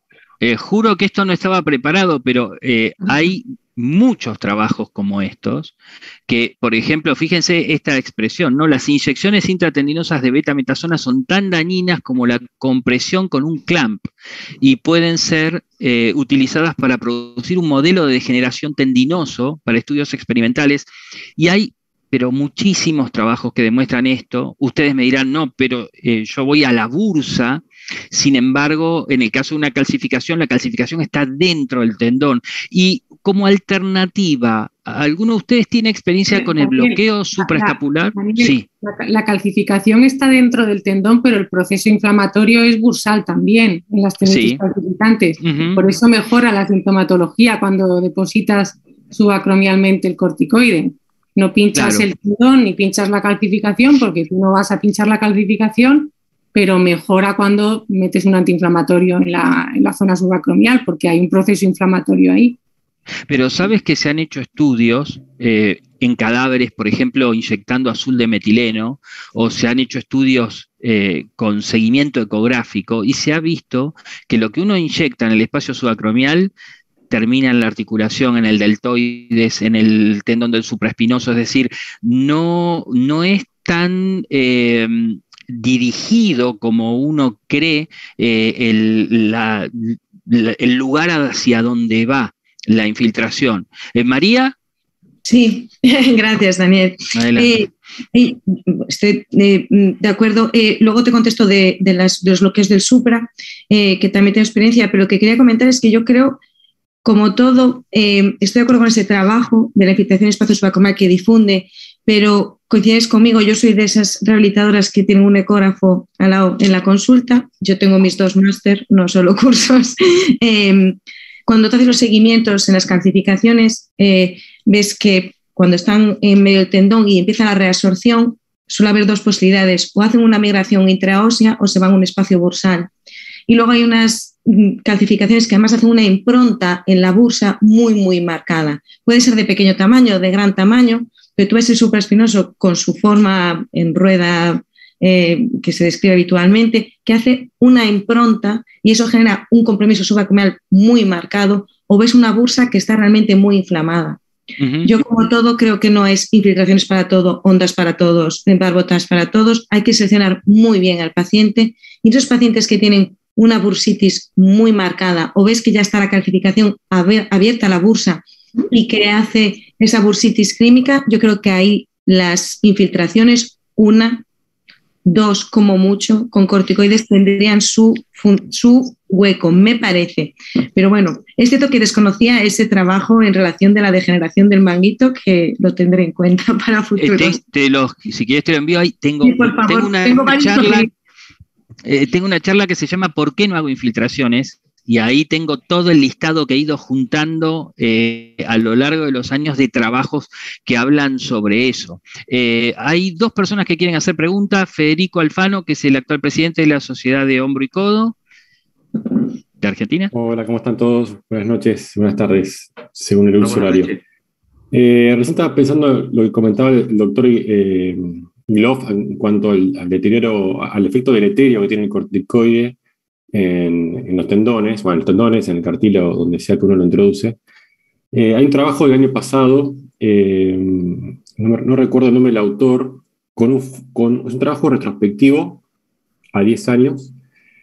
juro que esto no estaba preparado, pero hay muchos trabajos como estos, que, por ejemplo, fíjense esta expresión, ¿no? Las inyecciones intratendinosas de betametasona son tan dañinas como la compresión con un clamp y pueden ser utilizadas para producir un modelo de degeneración tendinoso para estudios experimentales, y hay pero muchísimos trabajos que demuestran esto. Ustedes me dirán, no, pero yo voy a la bursa. Sin embargo, en el caso de una calcificación, la calcificación está dentro del tendón. Y como alternativa, ¿alguno de ustedes tiene experiencia con el bloqueo supraescapular? Sí. La calcificación está dentro del tendón, pero el proceso inflamatorio es bursal también en las tendinitis calcificantes. Por eso mejora la sintomatología cuando depositas subacromialmente el corticoide. No pinchas el tendón ni pinchas la calcificación, porque tú no vas a pinchar la calcificación, pero mejora cuando metes un antiinflamatorio en la zona subacromial, porque hay un proceso inflamatorio ahí. Pero sabes que se han hecho estudios en cadáveres, por ejemplo, inyectando azul de metileno, o se han hecho estudios con seguimiento ecográfico, y se ha visto que lo que uno inyecta en el espacio subacromial termina en la articulación, en el deltoides, en el tendón del supraespinoso, es decir, no es tan dirigido como uno cree el lugar hacia donde va la infiltración. ¿María? Sí, gracias, Daniel. Estoy de acuerdo. Luego te contesto de los bloqueos del supra, que también tengo experiencia, pero lo que quería comentar es que yo creo, como todo, estoy de acuerdo con ese trabajo de la infiltración espacio subacromial que difunde, pero coincides conmigo, yo soy de esas rehabilitadoras que tienen un ecógrafo al lado en la consulta. Yo tengo mis 2 máster, no solo cursos. Cuando te haces los seguimientos en las calcificaciones, ves que cuando están en medio del tendón y empieza la reabsorción, suele haber 2 posibilidades: o hacen una migración intraósea o se van a un espacio bursal. Y luego hay unas calcificaciones que además hacen una impronta en la bursa muy, muy marcada. Puede ser de pequeño tamaño, de gran tamaño, pero tú ves el supraespinoso con su forma en rueda que se describe habitualmente, que hace una impronta y eso genera un compromiso subacromial muy marcado, o ves una bursa que está realmente muy inflamada. Yo, como todo, creo que no es infiltraciones para todo, ondas para todos, barbotas para todos. Hay que seleccionar muy bien al paciente, y esos pacientes que tienen una bursitis muy marcada, o ves que ya está la calcificación abierta a la bursa y que hace esa bursitis clínica, yo creo que ahí las infiltraciones, 1, 2 como mucho, con corticoides tendrían su hueco, me parece. Pero bueno, es cierto que desconocía ese trabajo en relación de la degeneración del manguito, que lo tendré en cuenta para futuros. Si quieres te lo envío ahí. Tengo una charla que se llama ¿Por qué no hago infiltraciones? Y ahí tengo todo el listado que he ido juntando a lo largo de los años de trabajos que hablan sobre eso. Hay 2 personas que quieren hacer preguntas. Federico Alfano, que es el actual presidente de la Sociedad de Hombro y Codo de Argentina. Hola, ¿cómo están todos? Buenas noches, buenas tardes, según el uso horario. Recién estaba pensando lo que comentaba el doctor Milov en cuanto al deterioro, al efecto deleterio que tiene el corticoide en los tendones, en el cartílago, donde sea que uno lo introduce. Hay un trabajo del año pasado, no recuerdo el nombre del autor, es un trabajo retrospectivo a 10 años,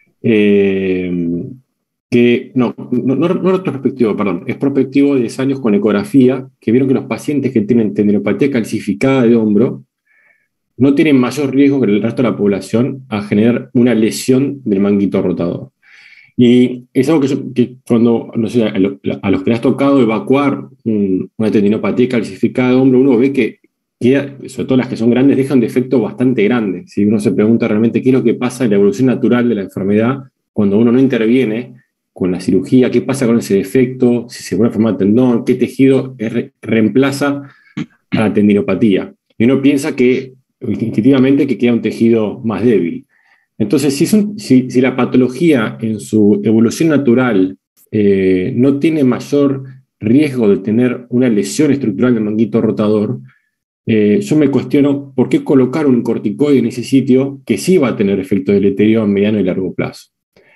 no retrospectivo, perdón, es prospectivo de 10 años con ecografía, que vieron que los pacientes que tienen tendinopatía calcificada de hombro no tienen mayor riesgo que el resto de la población a generar una lesión del manguito rotador. Y es algo que cuando, no sé, a los que les ha tocado evacuar una tendinopatía calcificada de hombro, uno ve que, sobre todo las que son grandes, dejan un defecto bastante grande. Si uno se pregunta realmente qué es lo que pasa en la evolución natural de la enfermedad cuando uno no interviene con la cirugía, qué pasa con ese defecto, si se vuelve a formar tendón, qué tejido reemplaza a la tendinopatía. Y uno piensa que instintivamente que queda un tejido más débil. Entonces, si la patología en su evolución natural no tiene mayor riesgo de tener una lesión estructural del manguito rotador, yo me cuestiono por qué colocar un corticoide en ese sitio que sí va a tener efecto deleterio a mediano y largo plazo.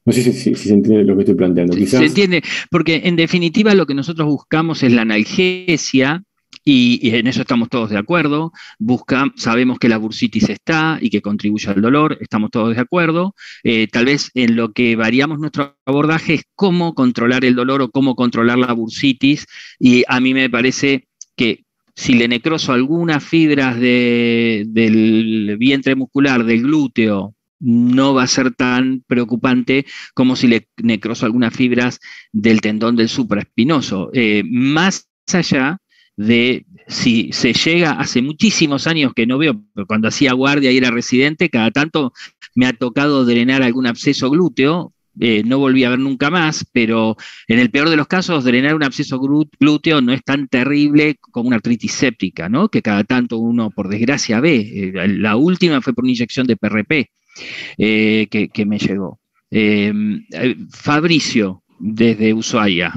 No sé si se entiende lo que estoy planteando. Quizás... Se entiende, porque en definitiva lo que nosotros buscamos es la analgesia, y en eso estamos todos de acuerdo. Sabemos que la bursitis está y que contribuye al dolor, estamos todos de acuerdo. Tal vez en lo que variamos nuestro abordaje es cómo controlar el dolor o cómo controlar la bursitis, y a mí me parece que si le necroso algunas fibras del vientre muscular, del glúteo, no va a ser tan preocupante como si le necroso algunas fibras del tendón del supraespinoso. Más allá de si se llega, hace muchísimos años que no veo, pero cuando hacía guardia y era residente, cada tanto me ha tocado drenar algún absceso glúteo. No volví a ver nunca más, pero en el peor de los casos, drenar un absceso glúteo no es tan terrible como una artritis séptica, ¿no? Que cada tanto uno, por desgracia, ve. La última fue por una inyección de PRP que me llegó. Fabricio, desde Ushuaia.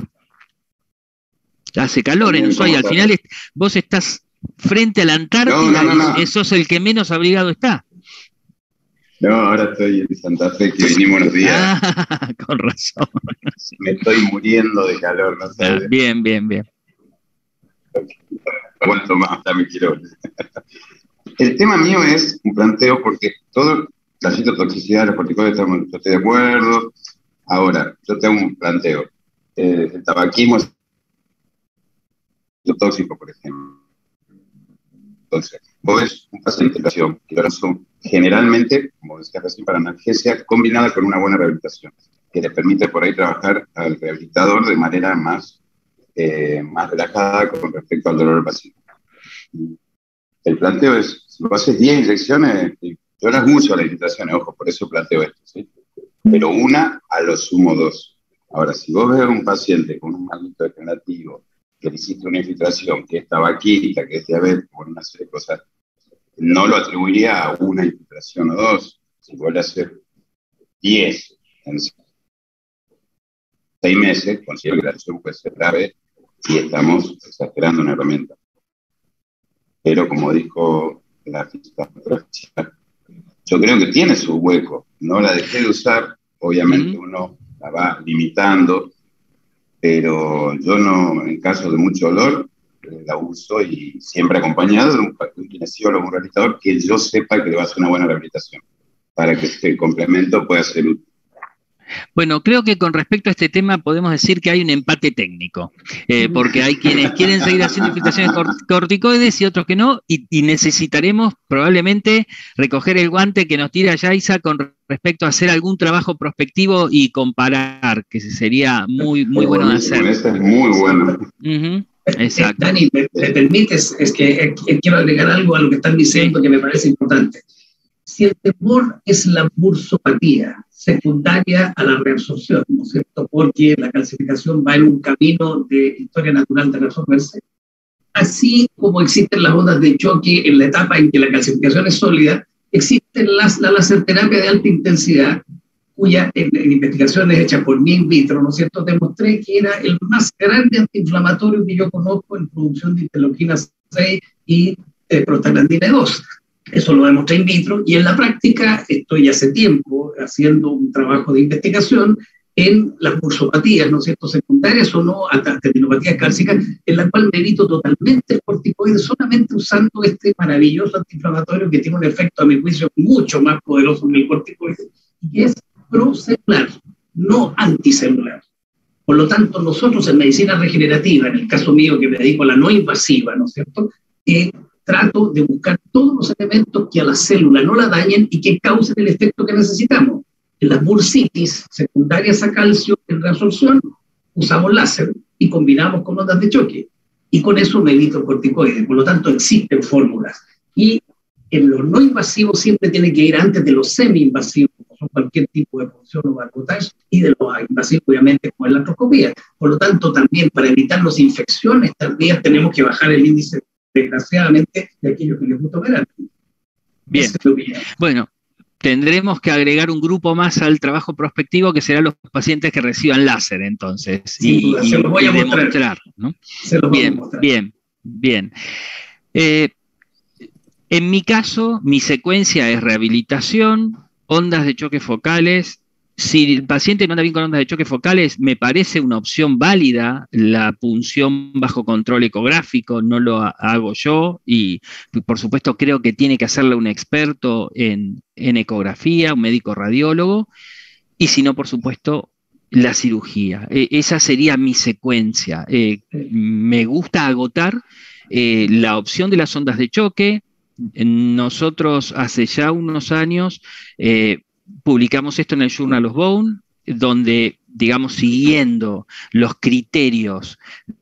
Hace calor en Ushuaia, al final vos estás frente a la Antártida y sos el que menos abrigado está. No, ahora estoy en Santa Fe, que vinimos unos días. Con razón. Me estoy muriendo de calor, no sabes. Bien. Aguanto más, hasta me quiero. El tema mío es un planteo, porque todo la citotoxicidad de los corticoides, yo estoy de acuerdo. Ahora, yo tengo un planteo. El tabaquismo es tóxico, por ejemplo. Entonces, vos ves un paciente de inflación, que lo uso generalmente, como decía recién, para analgesia, combinada con una buena rehabilitación, que le permite por ahí trabajar al rehabilitador de manera más relajada con respecto al dolor del paciente. El planteo es, si vos haces 10 inyecciones, yo no es mucho las inyecciones, ojo, por eso planteo esto, ¿sí? Pero una, a lo sumo 2. Ahora, si vos ves a un paciente con un magnito degenerativo, que le hiciste una infiltración, que es tabaquita, que es diabetes, con una serie de cosas, no lo atribuiría a una infiltración o 2. Si vuelve a hacer 10 en 6 meses, considero que la lesión puede ser grave y estamos exagerando una herramienta. Pero como dijo la física, yo creo que tiene su hueco. No la dejé de usar, obviamente uno la va limitando, pero yo no, en caso de mucho dolor, la uso y siempre acompañado de un kinesiólogo, un rehabilitador, que yo sepa que le va a hacer una buena rehabilitación, para que este complemento pueda ser útil. Bueno, creo que con respecto a este tema podemos decir que hay un empate técnico, porque hay quienes quieren seguir haciendo infiltraciones corticoides y otros que no, y necesitaremos probablemente recoger el guante que nos tira Yaiza con respecto a hacer algún trabajo prospectivo y comparar, que sería muy bueno de hacer. Esta es muy buena. Exacto. Dani, ¿me permites? Es que quiero agregar algo a lo que están diciendo que me parece importante. Si el temor es la bursopatía secundaria a la reabsorción, ¿no es cierto? Porque la calcificación va en un camino de historia natural de resolverse. Así como existen las ondas de choque en la etapa en que la calcificación es sólida, existen la laserterapia de alta intensidad, cuya en investigaciones hechas por mí in vitro, ¿no es cierto?, demostré que era el más grande antiinflamatorio que yo conozco en producción de interleuquina 6 y prostaglandina 2. Eso lo demostré in vitro, y en la práctica estoy hace tiempo haciendo un trabajo de investigación en las bursopatías, ¿no es cierto?, secundarias o no, hasta tendinopatías cálcicas, en la cual me evito totalmente el corticoide solamente usando este maravilloso antiinflamatorio que tiene un efecto, a mi juicio, mucho más poderoso que el corticoide, y que es procelular, no anticelular. Por lo tanto, nosotros en medicina regenerativa, en el caso mío que me dedico a la no invasiva, ¿no es cierto?, trato de buscar todos los elementos que a la célula no la dañen y que causen el efecto que necesitamos. En las bursitis secundarias a calcio en reabsorción, usamos láser y combinamos con ondas de choque. Y con eso me evito el corticoide. Por lo tanto, existen fórmulas. Y en los no invasivos siempre tiene que ir antes de los semi-invasivos, como son cualquier tipo de punción o barbotage, y de los invasivos, obviamente, como es la artroscopía. Por lo tanto, también para evitarnos infecciones tardías tenemos que bajar el índice, desgraciadamente, de aquellos que les gusta operar. Bien. Bueno, tendremos que agregar un grupo más al trabajo prospectivo, que serán los pacientes que reciban láser, entonces. Sí, se los voy a mostrar, ¿no? Bien. En mi caso, mi secuencia es rehabilitación, ondas de choque focales, si el paciente no anda bien con ondas de choque focales, me parece una opción válida la punción bajo control ecográfico, no lo hago yo y por supuesto creo que tiene que hacerlo un experto en ecografía, un médico radiólogo, y si no, por supuesto, la cirugía. Esa sería mi secuencia. Me gusta agotar la opción de las ondas de choque. Nosotros hace ya unos años publicamos esto en el Journal of Bone, donde, digamos, siguiendo los criterios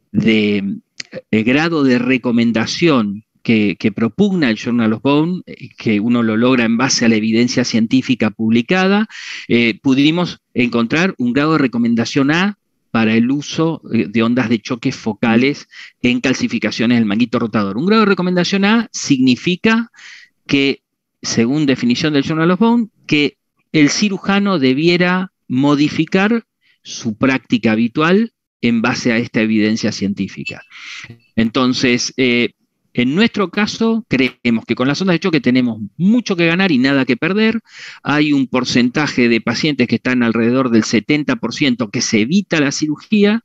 de grado de recomendación que propugna el Journal of Bone, que uno lo logra en base a la evidencia científica publicada, pudimos encontrar un grado de recomendación A para el uso de ondas de choque focales en calcificaciones del manguito rotador. Un grado de recomendación A significa que, según definición del Journal of Bone, que el cirujano debiera modificar su práctica habitual en base a esta evidencia científica. Entonces, en nuestro caso, creemos que con las ondas de choque tenemos mucho que ganar y nada que perder. Hay un porcentaje de pacientes que están alrededor del 70% que se evita la cirugía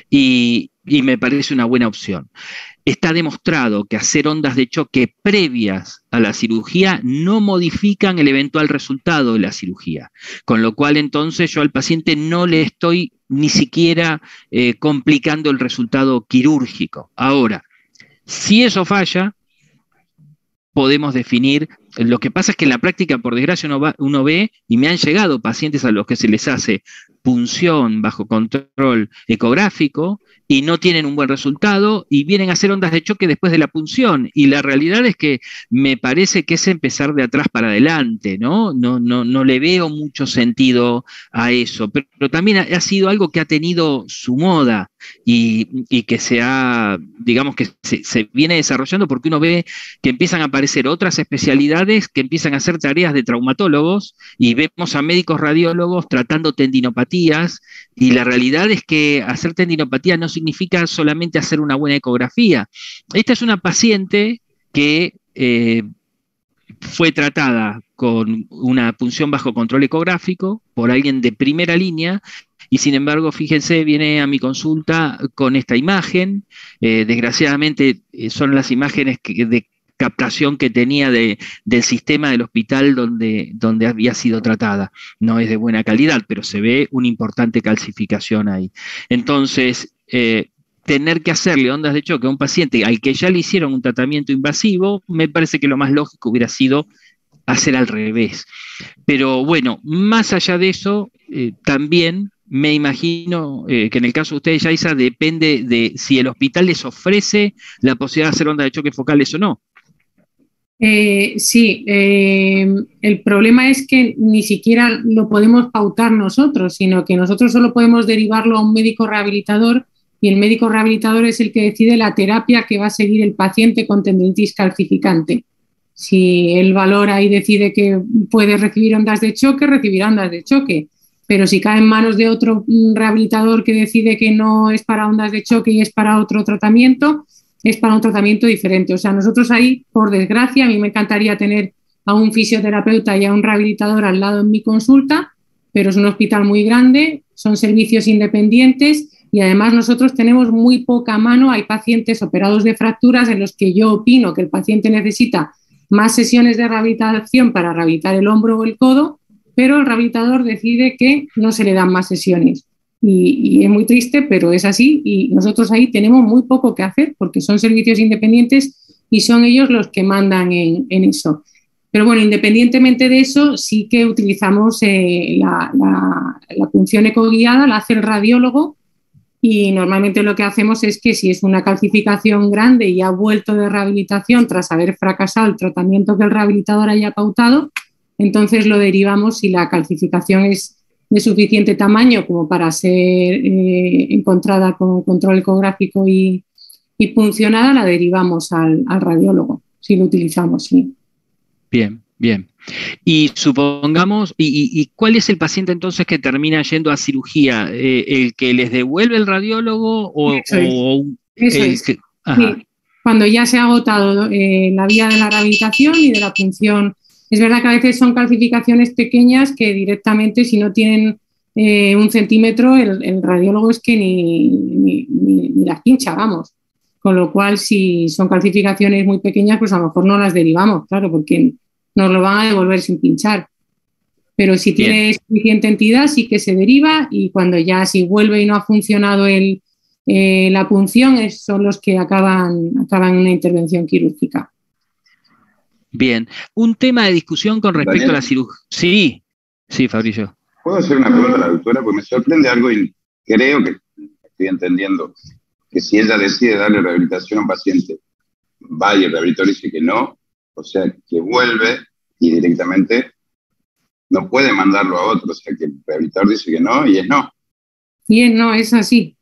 y me parece una buena opción. Está demostrado que hacer ondas de choque previas a la cirugía no modifican el eventual resultado de la cirugía, con lo cual entonces yo al paciente no le estoy ni siquiera complicando el resultado quirúrgico. Ahora, si eso falla, podemos definir. Lo que pasa es que en la práctica, por desgracia, uno ve, y me han llegado pacientes a los que se les hace punción bajo control ecográfico y no tienen un buen resultado y vienen a hacer ondas de choque después de la punción. Y la realidad es que me parece que es empezar de atrás para adelante, ¿no? No le veo mucho sentido a eso. Pero también ha sido algo que ha tenido su moda y que digamos que se viene desarrollando porque uno ve que empiezan a aparecer otras especialidades que empiezan a hacer tareas de traumatólogos y vemos a médicos radiólogos tratando tendinopatías, y la realidad es que hacer tendinopatía no significa solamente hacer una buena ecografía. Esta es una paciente que fue tratada con una punción bajo control ecográfico por alguien de primera línea y sin embargo, fíjense, viene a mi consulta con esta imagen. Desgraciadamente son las imágenes de captación que tenía del sistema del hospital donde había sido tratada. No es de buena calidad, pero se ve una importante calcificación ahí. Entonces, tener que hacerle ondas de choque a un paciente al que ya le hicieron un tratamiento invasivo, me parece que lo más lógico hubiera sido hacer al revés. Pero bueno, más allá de eso, también me imagino que en el caso de ustedes, Yaiza, depende de si el hospital les ofrece la posibilidad de hacer ondas de choque focales o no. Sí, el problema es que ni siquiera lo podemos pautar nosotros, sino que nosotros solo podemos derivarlo a un médico rehabilitador y el médico rehabilitador es el que decide la terapia que va a seguir el paciente con tendinitis calcificante. Si él valora y decide que puede recibir ondas de choque, recibirá ondas de choque. Pero si cae en manos de otro rehabilitador que decide que no es para ondas de choque y es para otro tratamiento, es para un tratamiento diferente. O sea, nosotros ahí, por desgracia, a mí me encantaría tener a un fisioterapeuta y a un rehabilitador al lado en mi consulta, pero es un hospital muy grande, son servicios independientes y además nosotros tenemos muy poca mano. Hay pacientes operados de fracturas en los que yo opino que el paciente necesita más sesiones de rehabilitación para rehabilitar el hombro o el codo, pero el rehabilitador decide que no se le dan más sesiones. Y es muy triste, pero es así y nosotros ahí tenemos muy poco que hacer porque son servicios independientes y son ellos los que mandan en eso. Pero bueno, independientemente de eso, sí que utilizamos la punción ecoguiada, la hace el radiólogo y normalmente lo que hacemos es que si es una calcificación grande y ha vuelto de rehabilitación tras haber fracasado el tratamiento que el rehabilitador haya pautado, entonces lo derivamos si la calcificación es de suficiente tamaño como para ser encontrada con control ecográfico y puncionada, la derivamos al radiólogo, si lo utilizamos, sí. Bien, bien. Y supongamos, ¿y cuál es el paciente entonces que termina yendo a cirugía? ¿El que les devuelve el radiólogo o Eso es. Sí. Cuando ya se ha agotado la vía de la rehabilitación y de la punción? Es verdad que a veces son calcificaciones pequeñas que directamente, si no tienen 1 centímetro, el radiólogo es que ni las pincha, vamos. Con lo cual, si son calcificaciones muy pequeñas, pues a lo mejor no las derivamos, claro, porque nos lo van a devolver sin pinchar. Pero si tiene suficiente entidad, sí que se deriva, y cuando ya si vuelve y no ha funcionado la punción, son los que acaban en una intervención quirúrgica. Bien. Un tema de discusión con respecto a la cirugía. Sí, Fabricio. ¿Puedo hacer una pregunta a la doctora? Porque me sorprende algo y creo que estoy entendiendo que si ella decide darle rehabilitación a un paciente, va y el rehabilitador dice que no, o sea, que vuelve y directamente no puede mandarlo a otro, o sea, que el rehabilitador dice que no y es no. Bien, no, es así.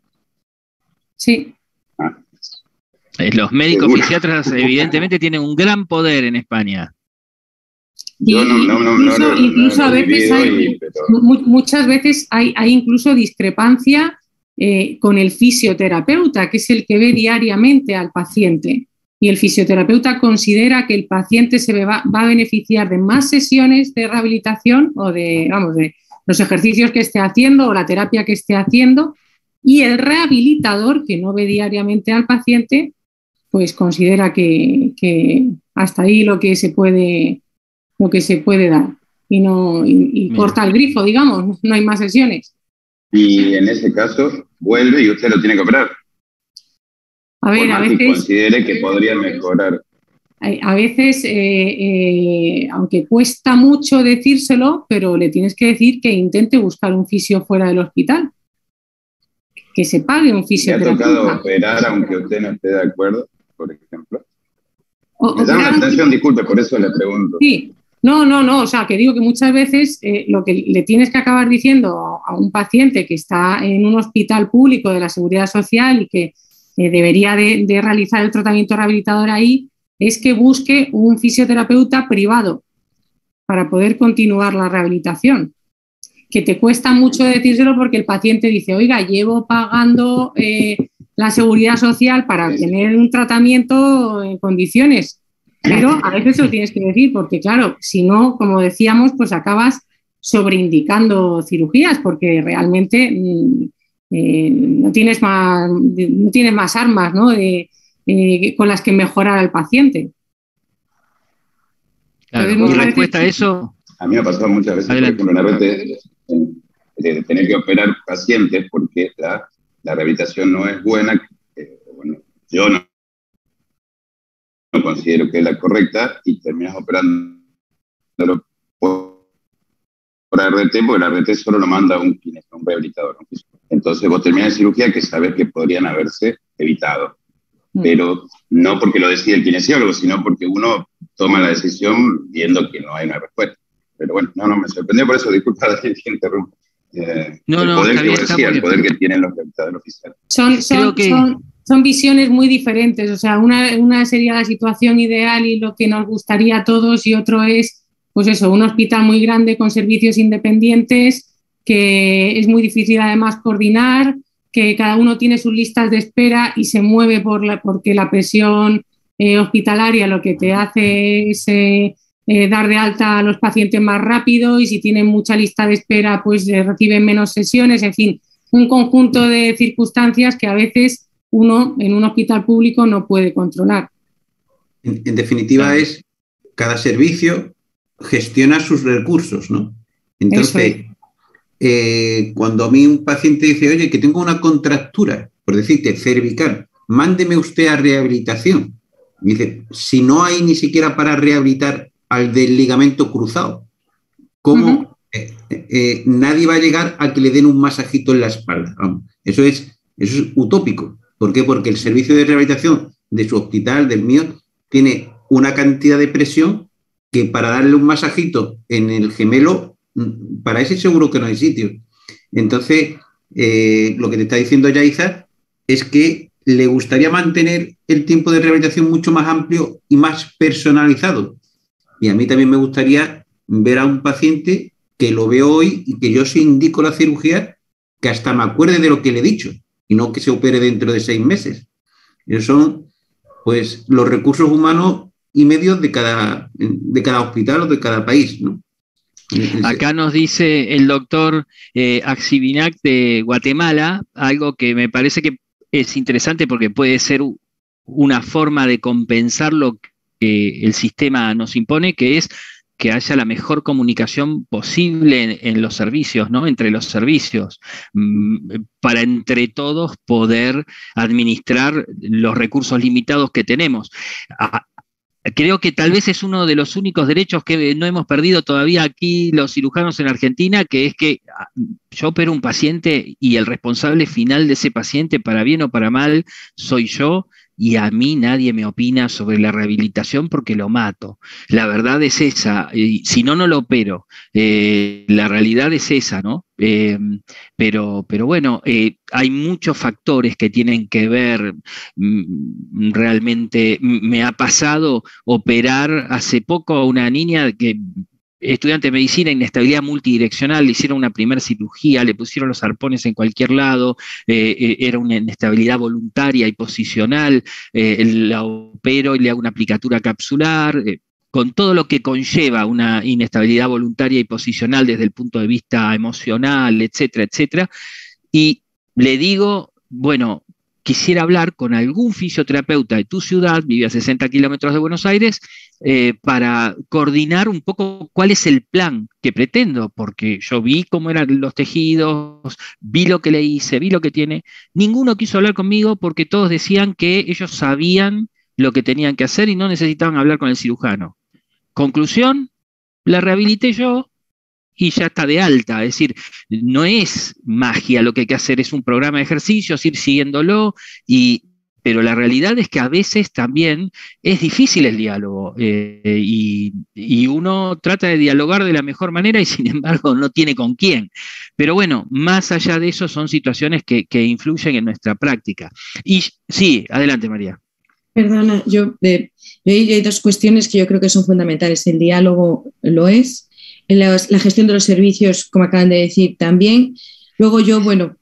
Sí. Los médicos fisiatras evidentemente tienen un gran poder en España. Yo incluso a veces muchas veces hay incluso discrepancia con el fisioterapeuta, que es el que ve diariamente al paciente. Y el fisioterapeuta considera que el paciente va a beneficiar de más sesiones de rehabilitación o de los ejercicios que esté haciendo o la terapia que esté haciendo, y el rehabilitador, que no ve diariamente al paciente, pues considera que hasta ahí lo que se puede dar y corta el grifo, digamos, no hay más sesiones. Y en ese caso vuelve y usted lo tiene que operar. A ver, a veces considere que podría mejorar. A veces, aunque cuesta mucho decírselo, pero le tienes que decir que intente buscar un fisio fuera del hospital, que se pague un fisioterapeuta. ¿Le ha tocado operar aunque usted no esté de acuerdo, por ejemplo? Me llama la atención, disculpe, por eso le pregunto. Sí, no, o sea, que digo que muchas veces lo que le tienes que acabar diciendo a un paciente que está en un hospital público de la Seguridad Social y que debería de realizar el tratamiento rehabilitador ahí, es que busque un fisioterapeuta privado para poder continuar la rehabilitación. Que te cuesta mucho decírselo porque el paciente dice, oiga, llevo pagando la Seguridad Social para tener un tratamiento en condiciones, pero a veces lo tienes que decir porque, claro, si no, como decíamos, pues acabas sobreindicando cirugías porque realmente no tienes más armas, ¿no? Con las que mejorar al paciente. Claro, ¿y respuesta a eso? A mí me ha pasado muchas veces, por ejemplo, una vez de tener que operar pacientes porque la rehabilitación no es buena. Bueno, yo no considero que es la correcta y terminas operando por RT, porque la RT solo lo manda un rehabilitador. Entonces vos terminás de cirugía que sabes que podrían haberse evitado. Pero no porque lo decide el kinesiólogo, sino porque uno toma la decisión viendo que no hay una respuesta. Pero bueno, no me sorprendió por eso, disculpa que interrumpa. El poder que tienen los rehabilitadores oficiales. Son visiones muy diferentes, o sea, una sería la situación ideal y lo que nos gustaría a todos, y otro es, pues eso, un hospital muy grande con servicios independientes, que es muy difícil además coordinar, que cada uno tiene sus listas de espera y se mueve porque la presión hospitalaria lo que te hace es dar de alta a los pacientes más rápido, y si tienen mucha lista de espera pues reciben menos sesiones, en fin, un conjunto de circunstancias que a veces uno en un hospital público no puede controlar. En definitiva es, cada servicio gestiona sus recursos, ¿no? Entonces, cuando a mí un paciente dice, oye, que tengo una contractura, por decirte, cervical, mándeme usted a rehabilitación. Me dice, si no hay ni siquiera para rehabilitar al del ligamento cruzado, ¿cómo nadie va a llegar a que le den un masajito en la espalda? Vamos, eso es utópico. ¿Por qué? Porque el servicio de rehabilitación de su hospital, del mío, tiene una cantidad de presión que para darle un masajito en el gemelo, para ese seguro que no hay sitio. Entonces, lo que te está diciendo Yaiza es que le gustaría mantener el tiempo de rehabilitación mucho más amplio y más personalizado. Y a mí también me gustaría ver a un paciente que lo veo hoy y que yo sí indico la cirugía, que hasta me acuerde de lo que le he dicho y no que se opere dentro de 6 meses. Esos son, pues, los recursos humanos y medios de cada hospital o de cada país, ¿no? Acá nos dice el doctor Axivinac de Guatemala, algo que me parece que es interesante porque puede ser una forma de compensar lo que el sistema nos impone, que es que haya la mejor comunicación posible en los servicios, ¿no? Entre los servicios, para entre todos poder administrar los recursos limitados que tenemos. Creo que tal vez es uno de los únicos derechos que no hemos perdido todavía aquí los cirujanos en Argentina, que es que yo opero un paciente y el responsable final de ese paciente, para bien o para mal, soy yo, y a mí nadie me opina sobre la rehabilitación porque lo mato. La verdad es esa, si no, no lo opero. La realidad es esa, ¿no? Pero bueno, hay muchos factores que tienen que ver. Realmente me ha pasado operar hace poco a una niña que estudiante de medicina, inestabilidad multidireccional, le hicieron una primera cirugía, le pusieron los arpones en cualquier lado, era una inestabilidad voluntaria y posicional, la opero y le hago una aplicatura capsular, con todo lo que conlleva una inestabilidad voluntaria y posicional desde el punto de vista emocional, etcétera, etcétera, y le digo, bueno, quisiera hablar con algún fisioterapeuta de tu ciudad, vive a 60 kilómetros de Buenos Aires, para coordinar un poco cuál es el plan que pretendo, porque yo vi cómo eran los tejidos, vi lo que le hice, vi lo que tiene. Ninguno quiso hablar conmigo porque todos decían que ellos sabían lo que tenían que hacer y no necesitaban hablar con el cirujano. Conclusión, la rehabilité yo y ya está de alta. Es decir, no es magia lo que hay que hacer, es un programa de ejercicios, ir siguiéndolo, pero la realidad es que a veces también es difícil el diálogo, y uno trata de dialogar de la mejor manera y sin embargo no tiene con quién. Pero bueno, más allá de eso son situaciones que influyen en nuestra práctica. Y sí, adelante María. Perdona, hay dos cuestiones que yo creo que son fundamentales. El diálogo lo es, la gestión de los servicios, como acaban de decir, también. Luego yo, bueno,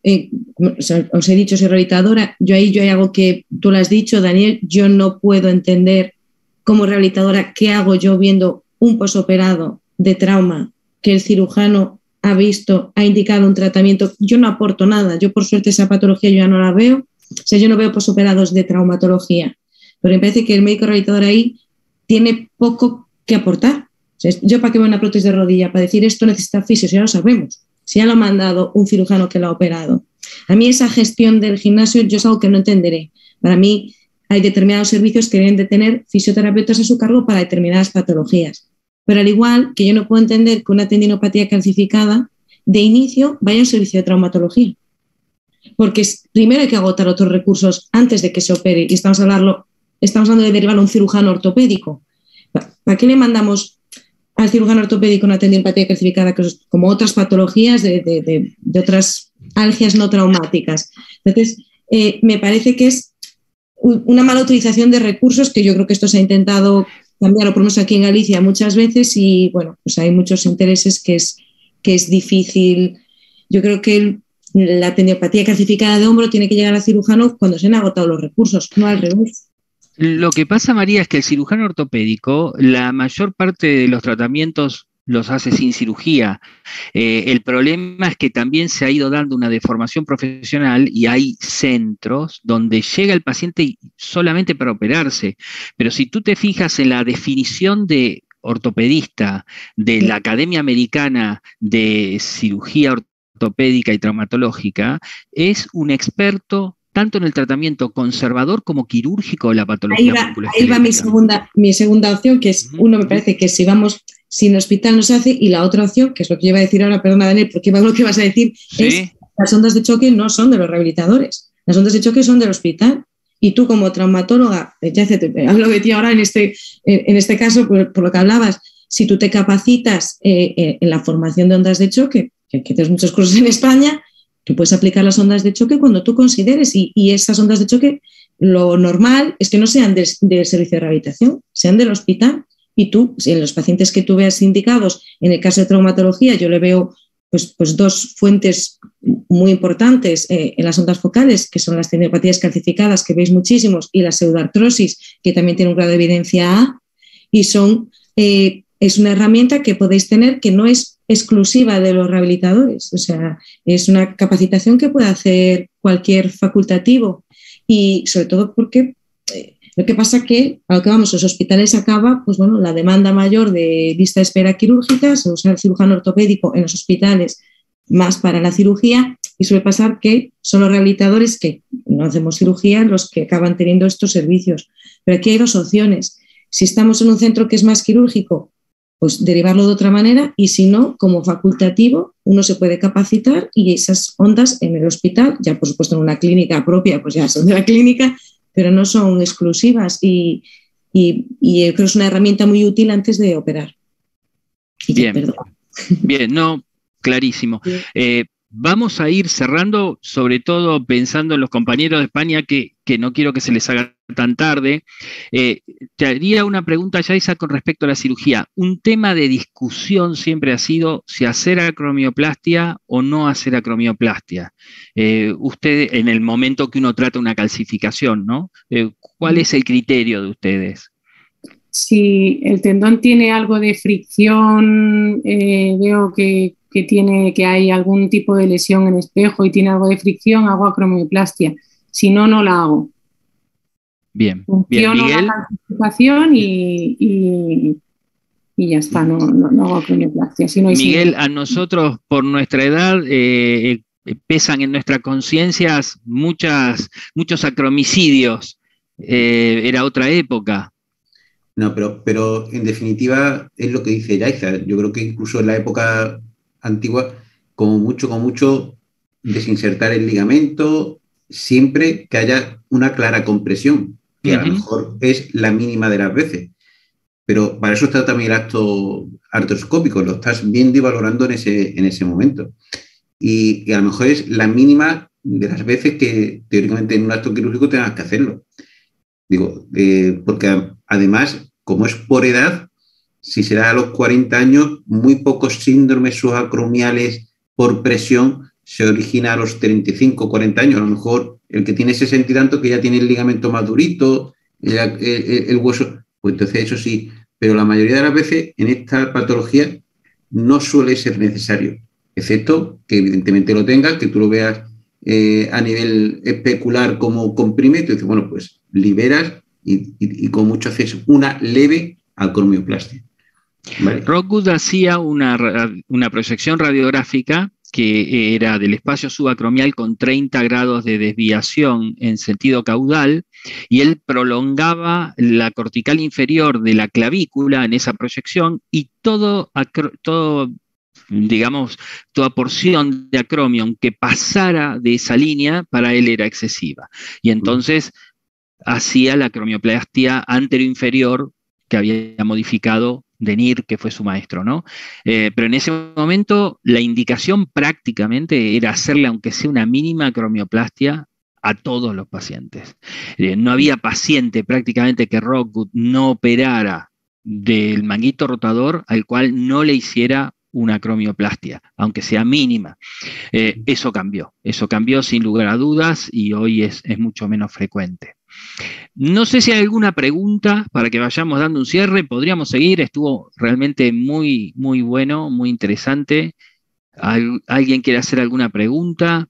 os he dicho, soy rehabilitadora, yo hay algo que tú lo has dicho, Daniel, yo no puedo entender como rehabilitadora qué hago yo viendo un posoperado de trauma que el cirujano ha visto, ha indicado un tratamiento. Yo no aporto nada, yo por suerte esa patología yo ya no la veo, o sea, yo no veo posoperados de traumatología, pero me parece que el médico rehabilitador ahí tiene poco que aportar. O sea, yo para qué veo una prótesis de rodilla, para decir esto necesita fisio, ya lo sabemos. Si ya lo ha mandado un cirujano que lo ha operado. A mí esa gestión del gimnasio yo es algo que no entenderé. Para mí hay determinados servicios que deben de tener fisioterapeutas a su cargo para determinadas patologías. Pero al igual que yo no puedo entender que una tendinopatía calcificada de inicio vaya a un servicio de traumatología. Porque primero hay que agotar otros recursos antes de que se opere. Y estamos hablando de derivar a un cirujano ortopédico. ¿Para qué le mandamos al cirujano ortopédico una tendinopatía calcificada, que es como otras patologías de otras algias no traumáticas? Entonces, me parece que es una mala utilización de recursos, que yo creo que esto se ha intentado cambiar, o por lo menos aquí en Galicia, muchas veces, y bueno, pues hay muchos intereses que es difícil. Yo creo que la tendinopatía calcificada de hombro tiene que llegar al cirujano cuando se han agotado los recursos, no al revés. Lo que pasa, María, es que el cirujano ortopédico, la mayor parte de los tratamientos los hace sin cirugía. El problema es que también se ha ido dando una deformación profesional y hay centros donde llega el paciente solamente para operarse. Pero si tú te fijas en la definición de ortopedista de la Academia Americana de Cirugía Ortopédica y Traumatológica, es un experto tanto en el tratamiento conservador como quirúrgico de la patología. Ahí va mi segunda opción, que es, uno, me parece que si vamos sin hospital no se hace, y la otra opción, que es lo que yo iba a decir ahora, perdona Daniel, porque lo que vas a decir, ¿sí? Es las ondas de choque no son de los rehabilitadores, las ondas de choque son del hospital. Y tú como traumatóloga, ya hablo de ti ahora en este caso, por lo que hablabas, si tú te capacitas en la formación de ondas de choque, que tienes muchos cursos en España, tú puedes aplicar las ondas de choque cuando tú consideres, y esas ondas de choque, lo normal es que no sean del servicio de rehabilitación, sean del hospital. Y tú, en los pacientes que tú veas indicados, en el caso de traumatología, yo le veo pues dos fuentes muy importantes en las ondas focales, que son las tendinopatías calcificadas, que veis muchísimos, y la pseudoartrosis, que también tiene un grado de evidencia A, y son es una herramienta que podéis tener que no es exclusiva de los rehabilitadores, o sea, es una capacitación que puede hacer cualquier facultativo y sobre todo porque lo que pasa que a lo que vamos, los hospitales acaba, pues bueno, la demanda mayor de lista de espera quirúrgica, se usa el cirujano ortopédico en los hospitales más para la cirugía y suele pasar que son los rehabilitadores que no hacemos cirugía los que acaban teniendo estos servicios. Pero aquí hay dos opciones. Si estamos en un centro que es más quirúrgico, pues derivarlo de otra manera y si no, como facultativo, uno se puede capacitar y esas ondas en el hospital, ya por supuesto en una clínica propia, pues ya son de la clínica, pero no son exclusivas y creo que es una herramienta muy útil antes de operar. Y bien, perdón. Bien, no, clarísimo. Vamos a ir cerrando, sobre todo pensando en los compañeros de España, que no quiero que se les haga tan tarde. Te haría una pregunta, Yaiza, con respecto a la cirugía. Un tema de discusión siempre ha sido si hacer acromioplastia o no hacer acromioplastia. Usted, en el momento que uno trata una calcificación, ¿no? ¿Cuál es el criterio de ustedes? Si el tendón tiene algo de fricción, veo que hay algún tipo de lesión en espejo y tiene algo de fricción, hago acromioplastia. Si no, no la hago. Bien, Funciono Miguel. la calcificación y ya está, no hago acromioplastia. Si no hay Miguel, a nosotros, por nuestra edad, pesan en nuestras conciencias muchos acromicidios. Era otra época. No, pero en definitiva es lo que dice Yaiza. Yo creo que incluso en la época antigua, como mucho, desinsertar el ligamento, siempre que haya una clara compresión, que a lo mejor es la mínima de las veces. Pero para eso está también el acto artroscópico, lo estás viendo y valorando en ese momento. Y a lo mejor es la mínima de las veces que teóricamente en un acto quirúrgico tengas que hacerlo. Digo, porque además, como es por edad, si será a los 40 años, muy pocos síndromes subacromiales por presión se origina a los 35, 40 años. A lo mejor el que tiene 60 y tanto, que ya tiene el ligamento más durito, el hueso, pues entonces eso sí. Pero la mayoría de las veces en esta patología no suele ser necesario, excepto que evidentemente lo tengas, que tú lo veas a nivel especular como comprime, tú dices, bueno, pues liberas y con mucho haces una leve acromioplastia. ¿Vale? Rockwood hacía una proyección radiográfica que era del espacio subacromial con 30 grados de desviación en sentido caudal, y él prolongaba la cortical inferior de la clavícula en esa proyección y digamos, toda porción de acromion que pasara de esa línea para él era excesiva. Y entonces hacía la acromioplastia anteroinferior que había modificado Denir, que fue su maestro, ¿no? Pero en ese momento la indicación prácticamente era hacerle, aunque sea una mínima acromioplastia, a todos los pacientes. No había paciente prácticamente que Rockwood no operara del manguito rotador al cual no le hiciera una acromioplastia, aunque sea mínima. Eso cambió sin lugar a dudas y hoy es mucho menos frecuente. No sé si hay alguna pregunta para que vayamos dando un cierre. Podríamos seguir, estuvo realmente muy, muy bueno, muy interesante. ¿Alguien quiere hacer alguna pregunta?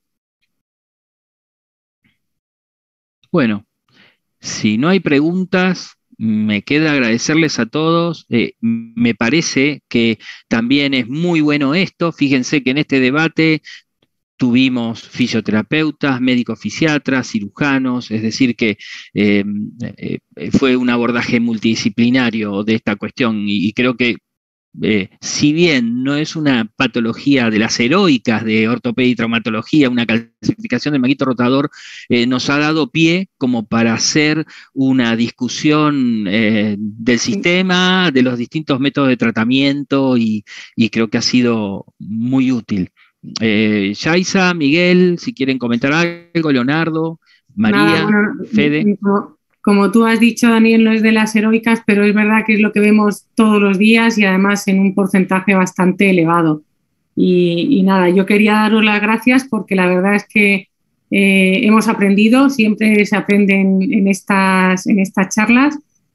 Bueno, si no hay preguntas, me queda agradecerles a todos. Me parece que también es muy bueno esto. Fíjense que en este debate tuvimos fisioterapeutas, médicos fisiatras, cirujanos, es decir que fue un abordaje multidisciplinario de esta cuestión y creo que si bien no es una patología de las heroicas de ortopedia y traumatología, una calcificación del manguito rotador, nos ha dado pie como para hacer una discusión del sistema, de los distintos métodos de tratamiento y creo que ha sido muy útil. Yaiza, Miguel, si quieren comentar algo, Leonardo, María, Fede. Como tú has dicho, Daniel, no es de las heroicas, pero es verdad que es lo que vemos todos los días y además en un porcentaje bastante elevado. Y nada, yo quería daros las gracias porque la verdad es que hemos aprendido, siempre se aprende en estas charlas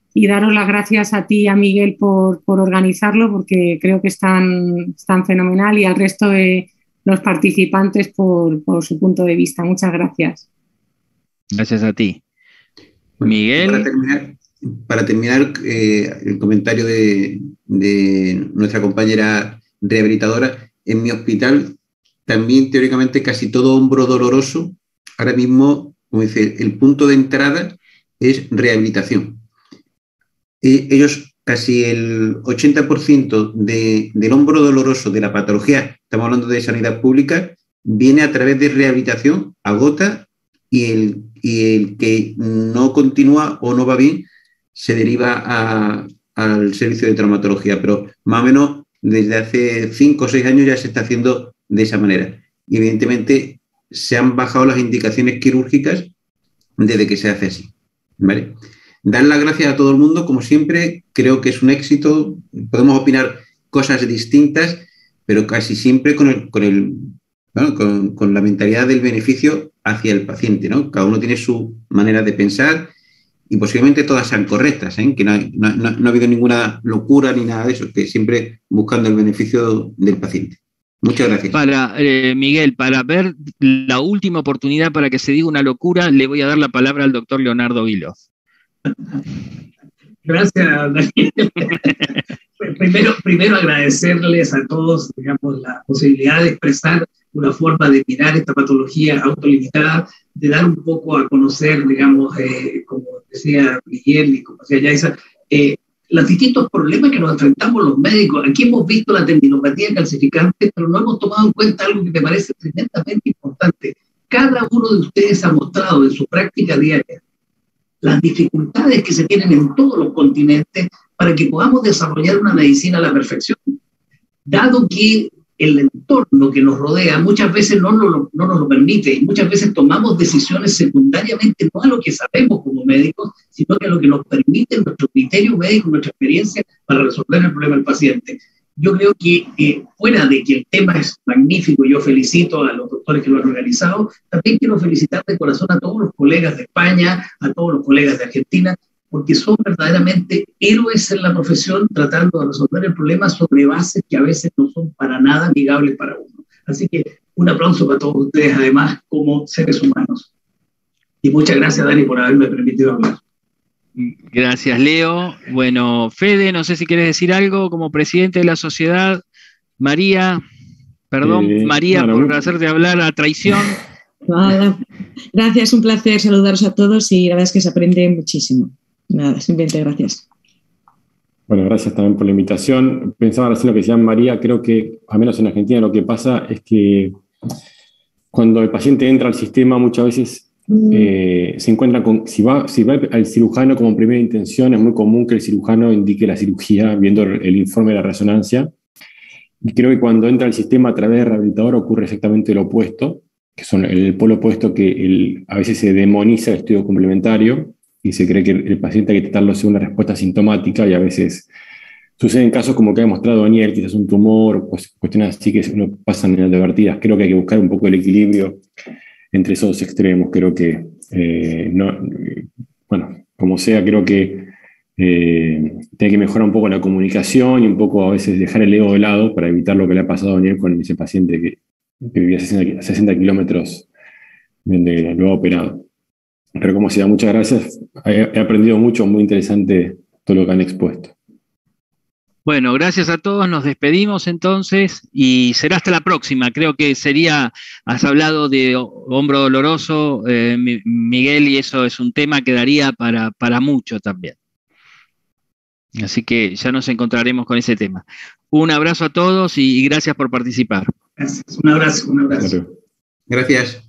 y daros las gracias a ti y a Miguel por organizarlo, porque creo que están fenomenal, y al resto de los participantes por su punto de vista. Muchas gracias. Gracias a ti. Bueno, Miguel. Para terminar el comentario de nuestra compañera rehabilitadora, en mi hospital también teóricamente casi todo hombro doloroso, ahora mismo, como dice, el punto de entrada es rehabilitación. Ellos, casi el 80% del hombro doloroso de la patología, estamos hablando de sanidad pública, viene a través de rehabilitación, agota, y el que no continúa o no va bien se deriva al servicio de traumatología, pero más o menos desde hace 5 o 6 años ya se está haciendo de esa manera. Y evidentemente se han bajado las indicaciones quirúrgicas desde que se hace así, ¿vale? Dar las gracias a todo el mundo, como siempre, creo que es un éxito. Podemos opinar cosas distintas, pero casi siempre con la mentalidad del beneficio hacia el paciente, ¿no? Cada uno tiene su manera de pensar y posiblemente todas sean correctas, ¿eh? Que no ha habido ninguna locura ni nada de eso, que siempre buscando el beneficio del paciente. Muchas gracias. Miguel, para ver la última oportunidad para que se diga una locura, le voy a dar la palabra al doctor Leonardo Vilov. Gracias, Daniel. Primero agradecerles a todos, digamos, la posibilidad de expresar una forma de mirar esta patología autolimitada, de dar un poco a conocer, digamos, como decía Miguel y como decía Yaisa, los distintos problemas que nos enfrentamos los médicos. Aquí hemos visto la tendinopatía calcificante, pero no hemos tomado en cuenta algo que me parece tremendamente importante. Cada uno de ustedes ha mostrado en su práctica diaria las dificultades que se tienen en todos los continentes para que podamos desarrollar una medicina a la perfección. Dado que el entorno que nos rodea muchas veces no nos lo permite, y muchas veces tomamos decisiones secundariamente no a lo que sabemos como médicos, sino que a lo que nos permite nuestro criterio médico, nuestra experiencia para resolver el problema del paciente. Yo creo que fuera de que el tema es magnífico, yo felicito a los doctores que lo han organizado, también quiero felicitar de corazón a todos los colegas de España, a todos los colegas de Argentina, porque son verdaderamente héroes en la profesión tratando de resolver el problema sobre bases que a veces no son para nada amigables para uno. Así que un aplauso para todos ustedes, además, como seres humanos. Y muchas gracias, Dani, por haberme permitido hablar. Gracias, Leo. Bueno, Fede, no sé si quieres decir algo como presidente de la sociedad. María, María, por hacerte hablar a traición. Nada. Gracias, un placer saludaros a todos y la verdad es que se aprende muchísimo. Nada, simplemente gracias. Bueno, gracias también por la invitación. Pensaba recién lo que decía María, creo que, al menos en Argentina, lo que pasa es que cuando el paciente entra al sistema, muchas veces se encuentra con, si va al cirujano como primera intención, es muy común que el cirujano indique la cirugía viendo el informe de la resonancia. Y creo que cuando entra al sistema a través del rehabilitador ocurre exactamente lo opuesto, que son el polo opuesto, que a veces se demoniza el estudio complementario y se cree que el paciente hay que tratarlo según una respuesta sintomática, y a veces suceden casos como que ha demostrado Daniel, quizás un tumor o cuestiones así que no pasan inadvertidas. Creo que hay que buscar un poco el equilibrio entre esos dos extremos. Creo que, como sea, creo que tiene que mejorar un poco la comunicación y un poco a veces dejar el ego de lado para evitar lo que le ha pasado a Daniel con ese paciente que vivía a 60 kilómetros donde lo ha operado. Pero como sea, muchas gracias. He aprendido mucho, muy interesante todo lo que han expuesto. Bueno, gracias a todos, nos despedimos entonces y será hasta la próxima. Creo que has hablado de hombro doloroso, Miguel, y eso es un tema que daría para mucho también. Así que ya nos encontraremos con ese tema. Un abrazo a todos y gracias por participar. Gracias. Un abrazo. Gracias.